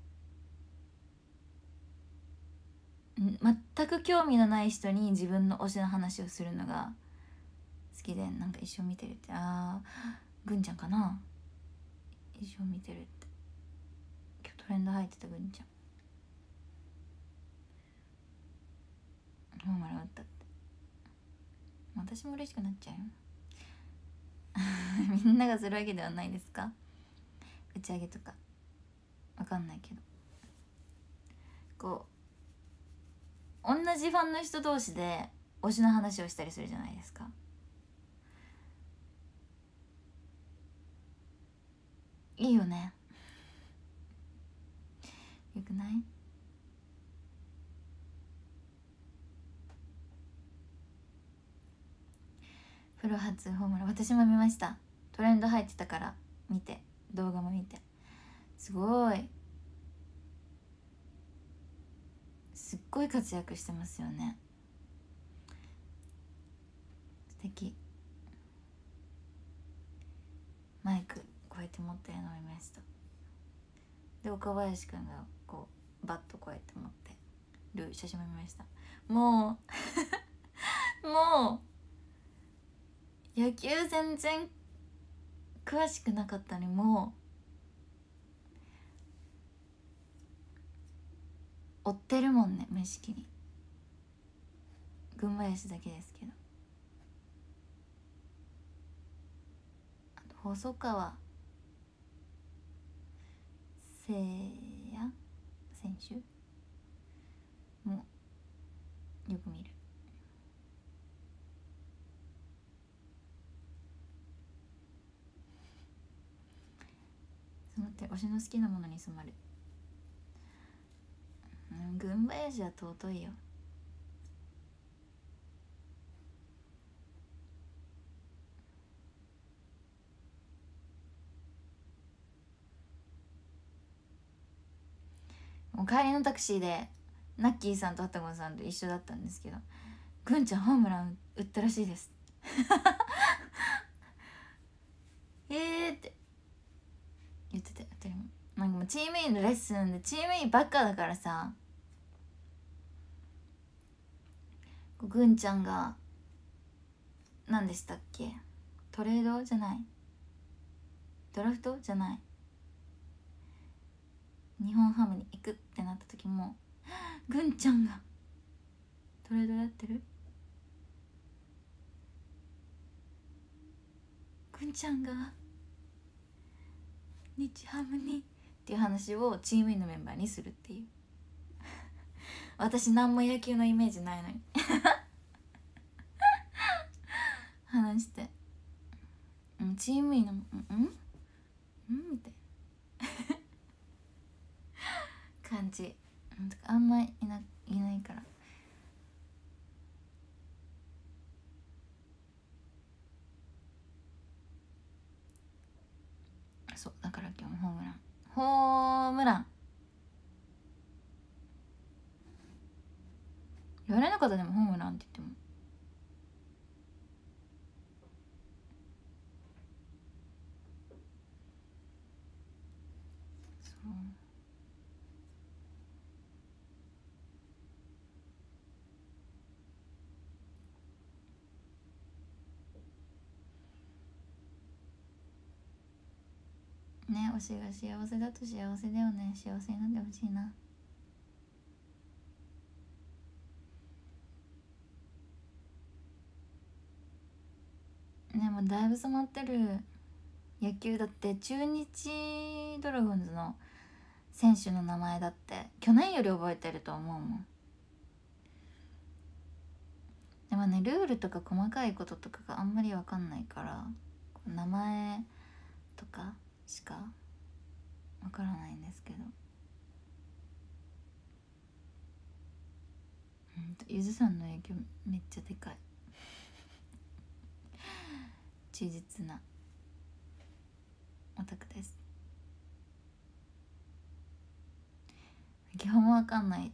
う全く興味のない人に自分の推しの話をするのが好きで、なんか一生見てるって、ああぐんちゃんかな、一生見てるって、今日トレンド入ってたぐんちゃん、ホームラン打ったって、私も嬉しくなっちゃうよ。みんながするわけではないですか、打ち上げとかわかんないけど、こう同じファンの人同士で推しの話をしたりするじゃないですか。いいよね。よくない？プロ初ホームラン、私も見ました。トレンド入ってたから見て、動画も見て、すごい、すっごい活躍してますよね。素敵。マイクこうやって持ってるのを見ました。で岡林くんがこうバットこうやって持ってる写真も見ました。もうもう野球全然詳しくなかったのに、もう追ってるもんね、無意識に。群馬林だけですけど、あと細川聖也選手もよく見る。そうって推しの好きなものに染まる。群馬林は尊いよ。もう帰りのタクシーでナッキーさんとあたごさんと一緒だったんですけど、ぐんちゃんホームラン打ったらしいですって言ってて、当たり前。なんかもうチームインのレッスンでチームインばっかだからさ、ぐんちゃんが何でしたっけ、トレードじゃない、ドラフトじゃない、日本ハムに行くってなった時も、ぐんちゃんがトレードやってる、ぐんちゃんが日ハムにっていう話をチームインのメンバーにするっていう。私何も野球のイメージないのに話して、チームインのみたいな感じ、あんまいないから。そうだから今日もホームラン言われなかった。でもホームランって言ってもそうね。推しが幸せだと幸せだよね。幸せになってほしいな。ね、もうだいぶ染まってる。野球だって中日ドラゴンズの選手の名前だって去年より覚えてると思うもん。でもね、ルールとか細かいこととかがあんまり分かんないから、名前とかしかわからないんですけど、ゆずさんの影響めっちゃでかい忠実なオタクです。基本わかんない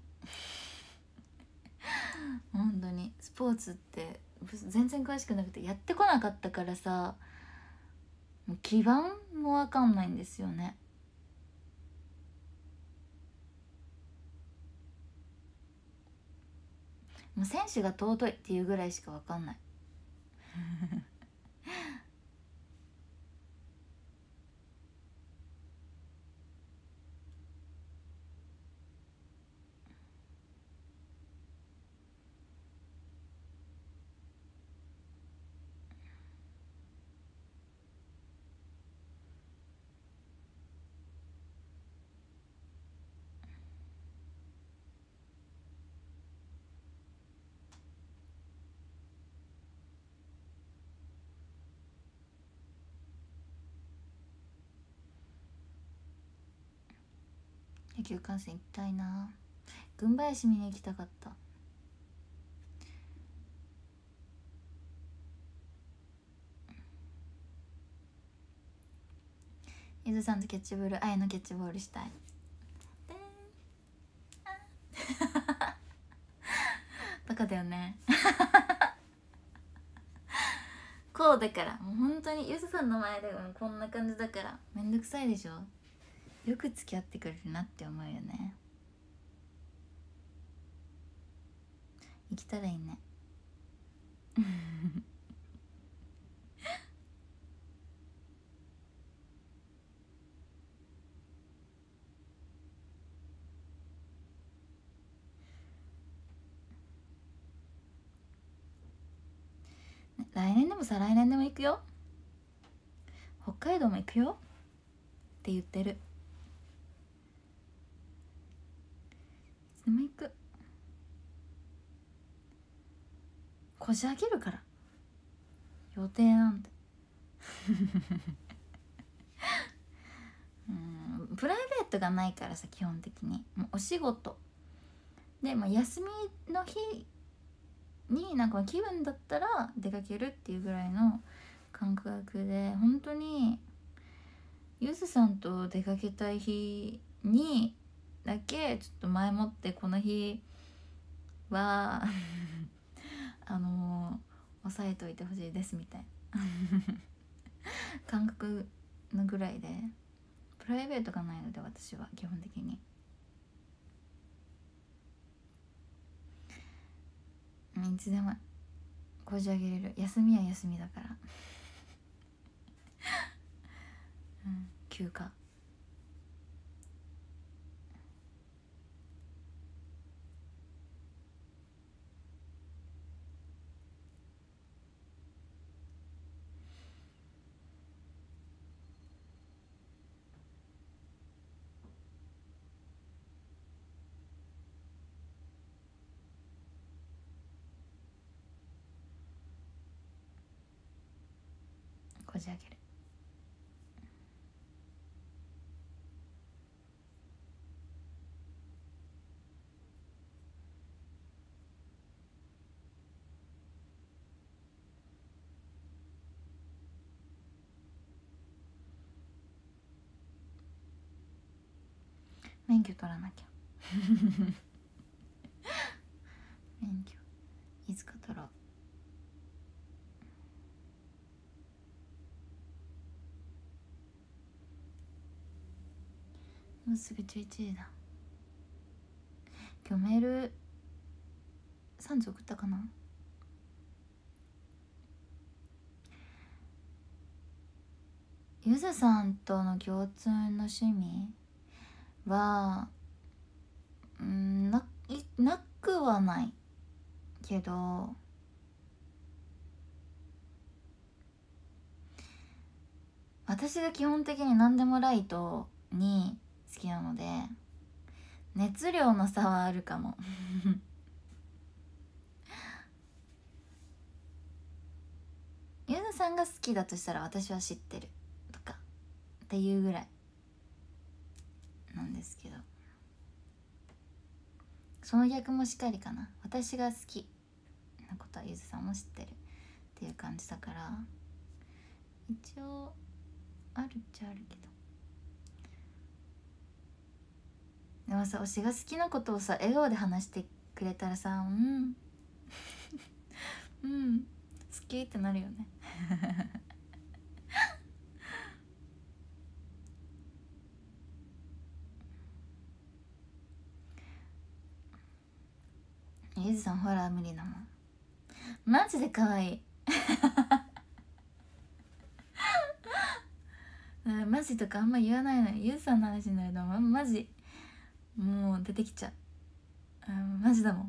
本当にスポーツって全然詳しくなくて、やってこなかったからさ、もう基盤もわかんないんですよね。もう選手が尊いっていうぐらいしかわかんない野球観戦行きたいな。軍林見に行きたかった。ゆずさんとキャッチボール、愛のキャッチボールしたいバカだよねこうだから、もう本当にゆずさんの前でもこんな感じだからめんどくさいでしょ。よく付き合ってくれるなって思うよね。生きたらいいね来年でも再来年でも行くよ、北海道も行くよって言ってる。いつでも行く、こじ開けるから予定なんてプライベートがないからさ、基本的にもうお仕事で、休みの日になんか気分だったら出かけるっていうぐらいの感覚で、本当にゆずさんと出かけたい日にだけちょっと前もってこの日は押さえといてほしいですみたいな感覚のぐらいで、プライベートがないので私は基本的にいつでもこじ上げれる。休みは休みだから休暇。こじ上げる。免許取らなきゃ免許いつか取ろう。もうすぐ11時だ。今日メール3通送ったかな。ゆずさんとの共通の趣味はなくはないけど、私が基本的に何でもライトに好きなので熱量の差はあるかもゆずさんが好きだとしたら私は知ってるとかていうぐらいなんですけど、その逆もしかりかな。私が好きなことはゆずさんも知ってるっていう感じだから、一応あるっちゃあるけど、でもさ、推しが好きなことをさ笑顔で話してくれたらさ、うんうん好きってなるよねゆずさんホラー無理だもん。マジで可愛いマジとかあんま言わないのよ。ゆずさんの話になるとマジもう出てきちゃう。マジだもん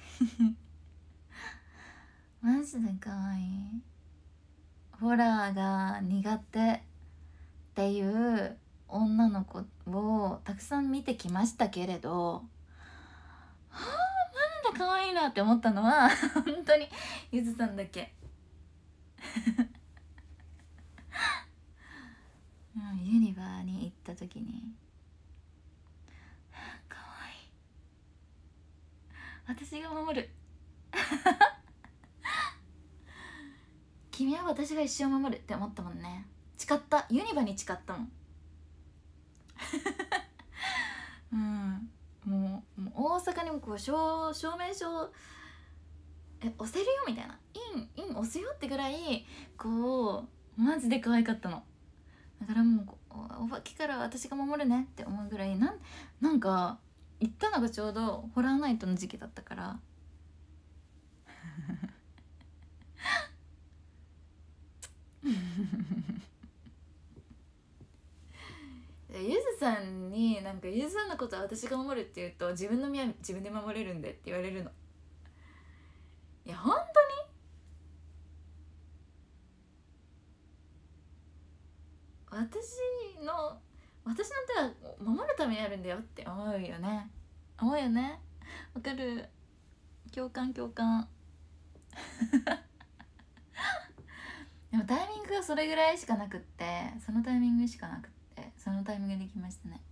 マジで可愛い。ホラーが苦手っていう女の子をたくさん見てきましたけれど、はあなんだ可愛いなって思ったのは本当にゆずさんだけユニバーに行った時に可愛い、私が守る君は私が一生守るって思ったもんね。誓った、ユニバに誓ったもんもう大阪にもこう証明書押せるよみたいな、イン押すよってぐらいこうマジで可愛かったの。だからもうお化けから私が守るねって思うぐらいなんか行ったのがちょうどホラーナイトの時期だったからゆずさんになんかゆずさんのことは私が守るって言うと自分の身は自分で守れるんでって言われるの。いや本当に私の手は守るためにあるんだよって思うよね。思うよね。わかる。共感でもタイミングがそれぐらいしかなくって、そのタイミングしかなくって、そのタイミングできましたね。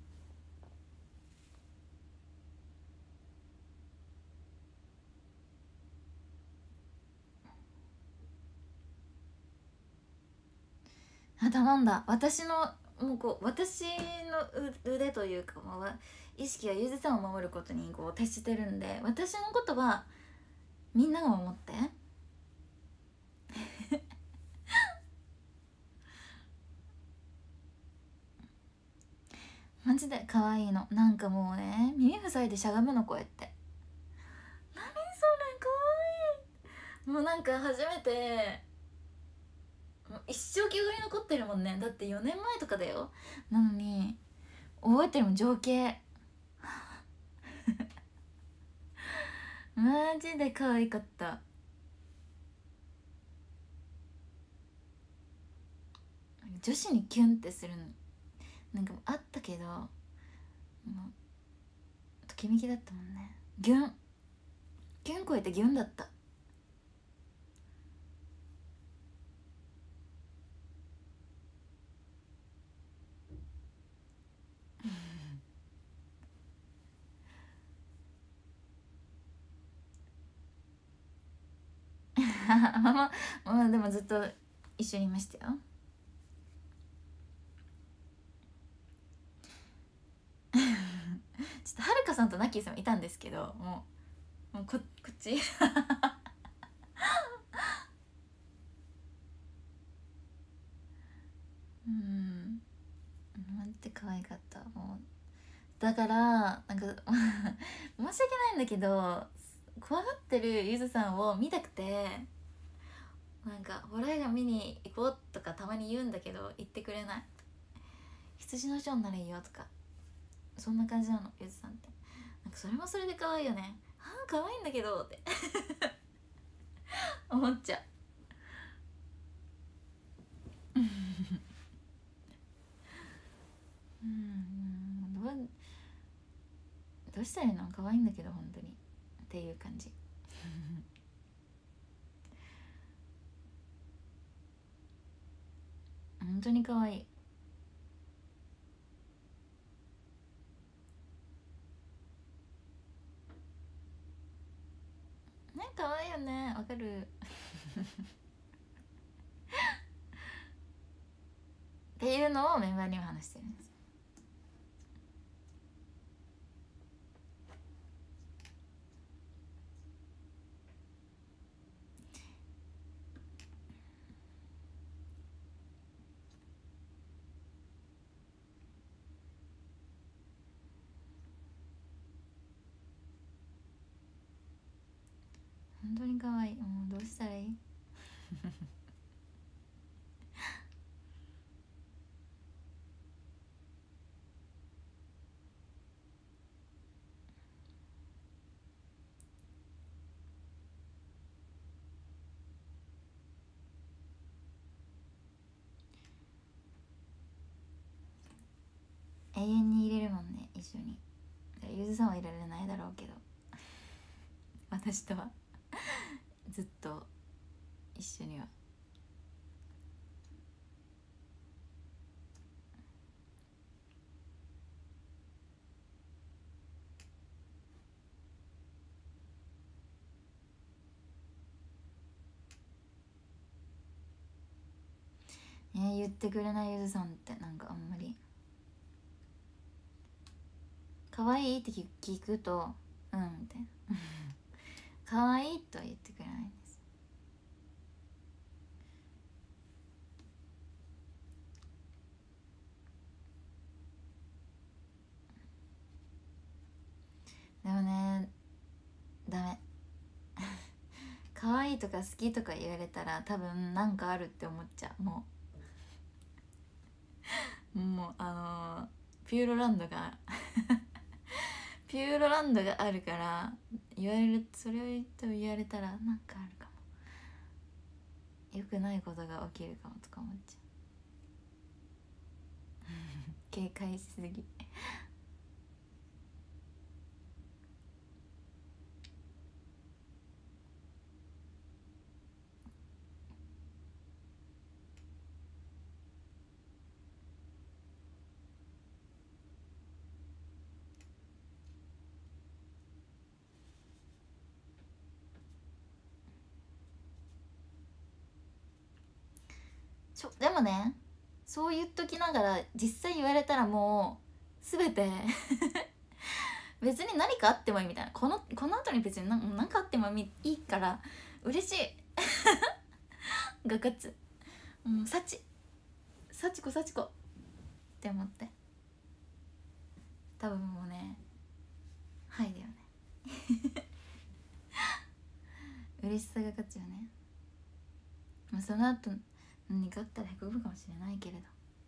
頼んだ。私のもうこう私の腕というか、意識がゆずさんを守ることにこう徹してるんで、私のことはみんなが守ってマジで可愛いの。なんかもうね、耳塞いでしゃがむのこうやって。何それ可愛い。もうなんか初めて、もう一生記憶に残ってるもんね。だって4年前とかだよ。なのに覚えてるもん、情景マジで可愛かった。女子にキュンってするのなんかあったけど、もうときめきだったもんね。ギュン超えてギュンだったでもずっと一緒にいましたよちょっとはるかさんとナッキーさんもいたんですけど、もうこっちマジで可愛かった。もうだからなんか申し訳ないんだけど、怖がってるゆずさんを見たくて、なんかホラー映画見に行こうとかたまに言うんだけど行ってくれない。羊のショーならいいよとか、そんな感じなのゆずさんって。なんかそれもそれで可愛いよね。可愛いんだけどって思っちゃうどうしたらいいの、可愛いんだけど本当にっていう感じ本当に可愛い。 ね、わかるっていうのをメンバーにも話してるんです。本当に可愛い。もうどうしたらいい永遠に入れるもんね、一緒に。ゆずさんはいられないだろうけど私とはずっと一緒には。言ってくれないゆずさんってなんかあんまり可愛いって聞くとうんみたいな可愛いとは言ってくれないんです。でもね、ダメ可愛いとか好きとか言われたら多分なんかあるって思っちゃう。もうピューロランドがピューロランドがあるからそれを言われたらなんかあるかも、良くないことが起きるかもとか思っちゃう警戒しすぎでもね、そう言っときながら実際言われたらもう全て別に何かあってもいいみたいな、この後に別に何かあってもいいから嬉しいが勝つ。幸子って思って、多分もうね、はいだよね嬉しさが勝つよね。まあその後何かあったらへこむかもしれないけれど、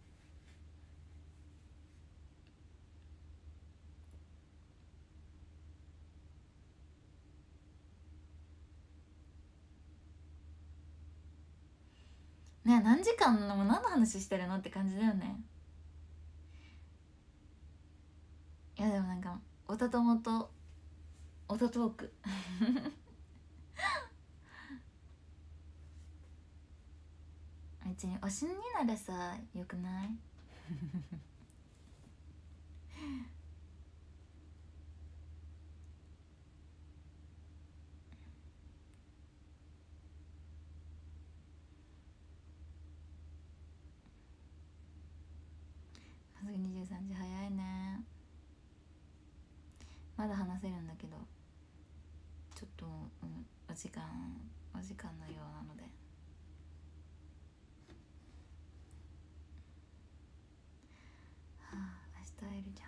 ねえ、何時間も何の話してるのって感じだよね。いやでもなんかおたともとおたトーク別に推しにならさよくないすぐ23時早いね。まだ話せるんだけどちょっともう、お時間のようなので、はあ、明日会えるじゃ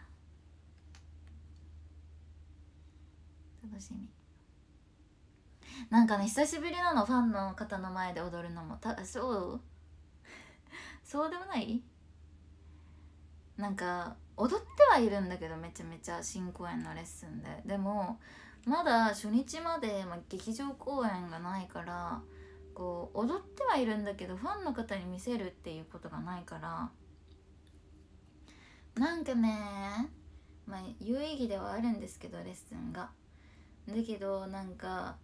ん、楽しみ。なんかね、久しぶりなの、ファンの方の前で踊るのも。そうでもない。なんか踊ってはいるんだけど、めちゃめちゃ新公演のレッスンでもまだ初日まで、劇場公演がないから、こう踊ってはいるんだけどファンの方に見せるっていうことがないから、なんかね、有意義ではあるんですけどレッスンが。だけどなんか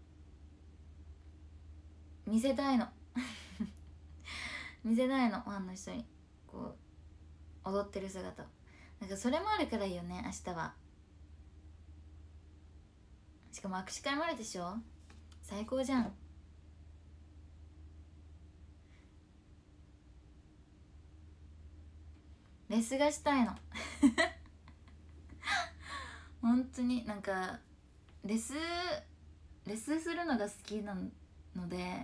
見せたいの見せたいの、ファンの人にこう踊ってる姿。なんかそれもあるからいいよね、明日は。しかも握手会もあるでしょ。 最高じゃん。レスがしたいの本当になんかレスするのが好きなので、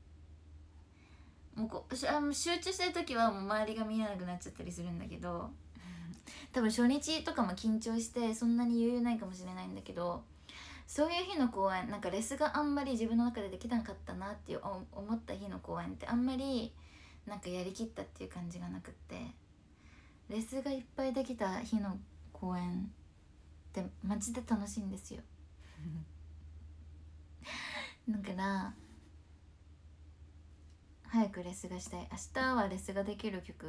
もう集中してる時はもう周りが見えなくなっちゃったりするんだけど、多分初日とかも緊張してそんなに余裕ないかもしれないんだけど、そういう日の公演、なんかレスがあんまり自分の中でできなかったなっていう思った日の公演ってあんまりなんかやりきったっていう感じがなくって、レスがいっぱいできた日の公演ってマジで楽しいんですよだから早くレスがしたい。明日はレスができる曲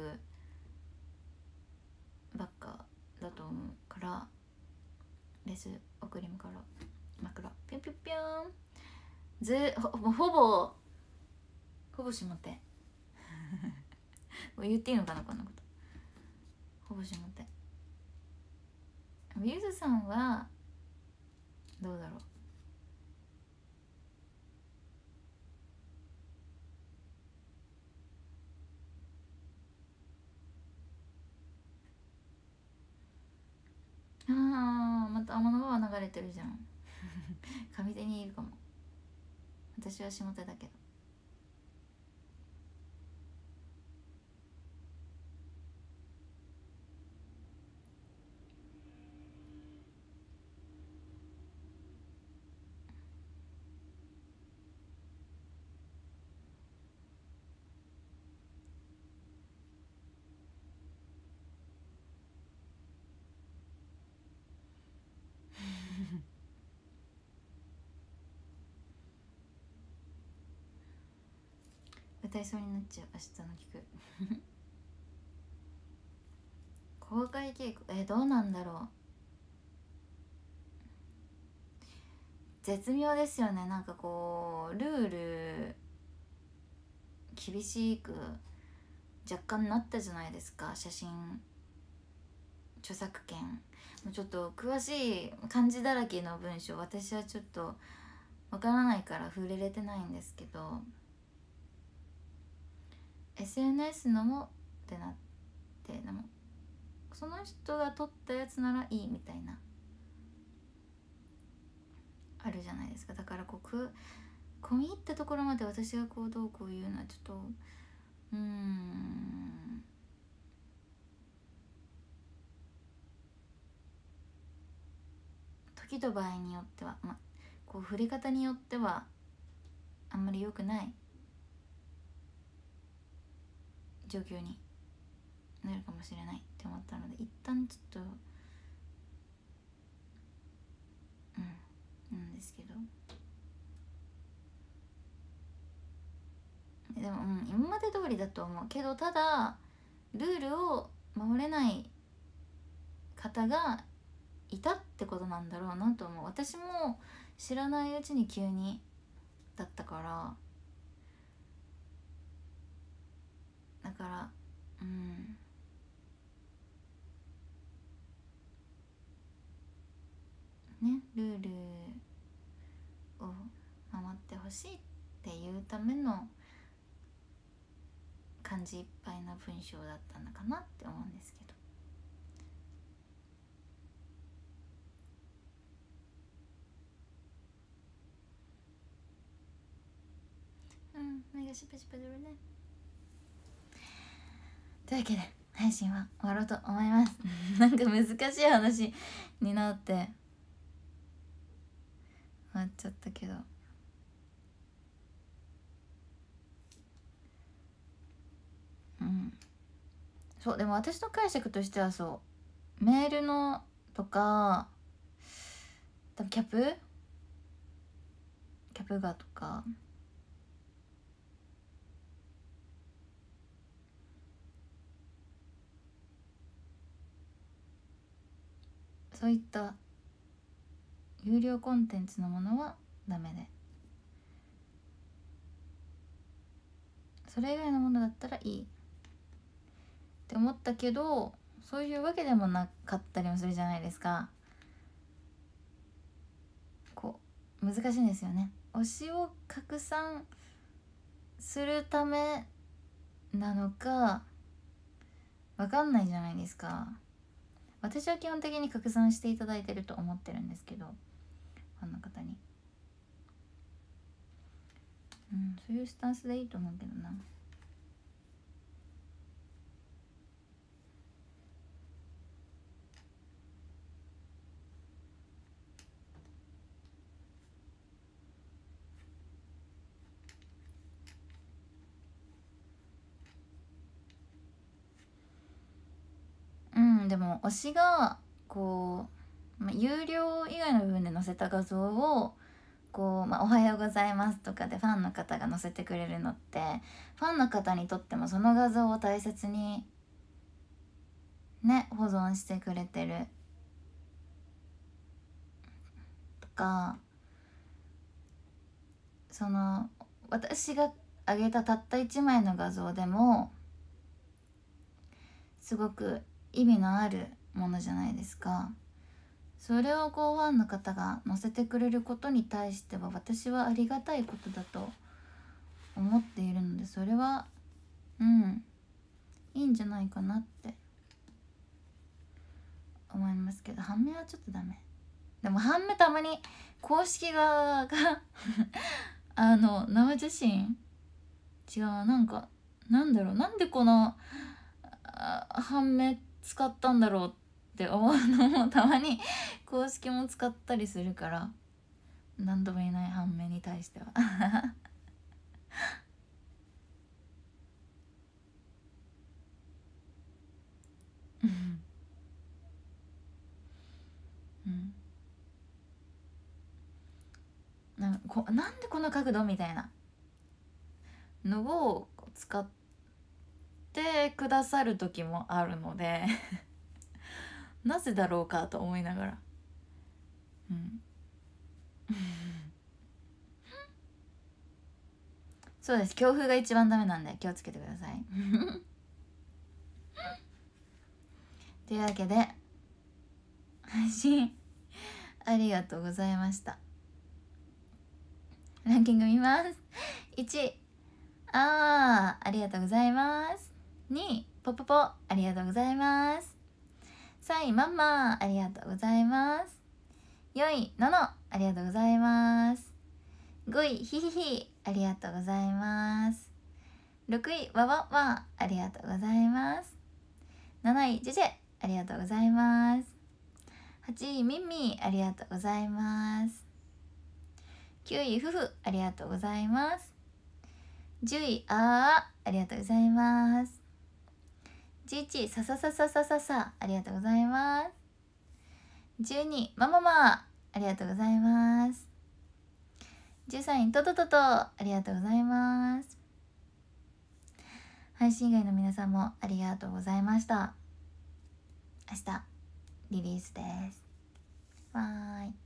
ばっかだと思うから、レス送りから枕ピュンピュンピュンほぼしもて言っていいのかなこんなこと。ほぼしもて。ゆずさんはどうだろう。また天の川流れてるじゃん上手にいるかも。私は下手だけど歌いそうになっちゃう明日の曲公開稽古どうなんだろう。絶妙ですよね。なんかこうルール厳しく若干なったじゃないですか。写真著作権もうちょっと詳しい漢字だらけの文章私はちょっとわからないから触れれてないんですけど、 SNS のもってなって、でもその人が撮ったやつならいいみたいなあるじゃないですか。だから込み入ったところまで私がどうこう言うのはちょっと時と場合によっては振り方によってはあんまり良くない状況になるかもしれないって思ったので、一旦ちょっとなんですけど、でも今まで通りだと思うけど、ただルールを守れない方がいたってことなんだろうなと思う。私も知らないうちに急にだったから、だからね、ルールを守ってほしいっていうための漢字いっぱいな文章だったのかなって思うんですけど、目がシュパシュパするね。というわけで配信は終わろうと思いますなんか難しい話になって終わっちゃったけど、そうでも私の解釈としてはそうメールのとか多分キャプ画とかそういった有料コンテンツのものはダメで、それ以外のものだったらいいって思ったけど、そういうわけでもなかったりもするじゃないですか。難しいんですよね。 推しを拡散するためなのかわかんないじゃないですか。私は基本的に拡散していただいてると思ってるんですけど、ファンの方に、そういうスタンスでいいと思うけどな。でも推しがこう、有料以外の部分で載せた画像をこう、おはようございますとかでファンの方が載せてくれるのって、ファンの方にとってもその画像を大切にね保存してくれてるとか、その私が上げたたった1枚の画像でもすごく意味のあるものじゃないですか。それをこうファンの方が載せてくれることに対しては私はありがたいことだと思っているので、それはいいんじゃないかなって思いますけど、半目はちょっとダメ。でも半目たまに公式側が生写真違う、なんだろう、なんでこの半目使ったんだろうって思うのもたまに公式も使ったりするから、何とも言えない半目に対してはなんでこの角度みたいなのを使ってくださる時もあるのでなぜだろうかと思いながらそうです、強風が一番ダメなんで気をつけてくださいというわけで配信ありがとうございました。ランキング見ます。1、ありがとうございます。2、ポポポありがとうございます。3位、マンマありがとうございます。4位、ののありがとうございます。5位、ヒヒヒありがとうございます。6位、わわわありがとうございます。7位、ジェジェありがとうございます。8位、ミンミありがとうございます。9位、ふふありがとうございます。10位、ありがとうございます。11位、さささささささありがとうございます。12位、まままありがとうございます。13位、ととととありがとうございます。配信以外の皆さんもありがとうございました。明日リリースです。わーい。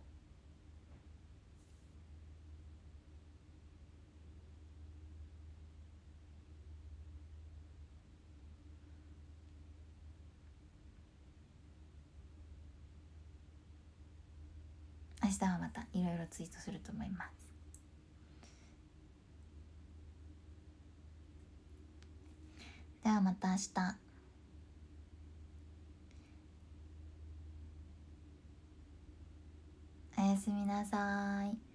明日はまたいろいろツイートすると思います。ではまた明日。おやすみなさい。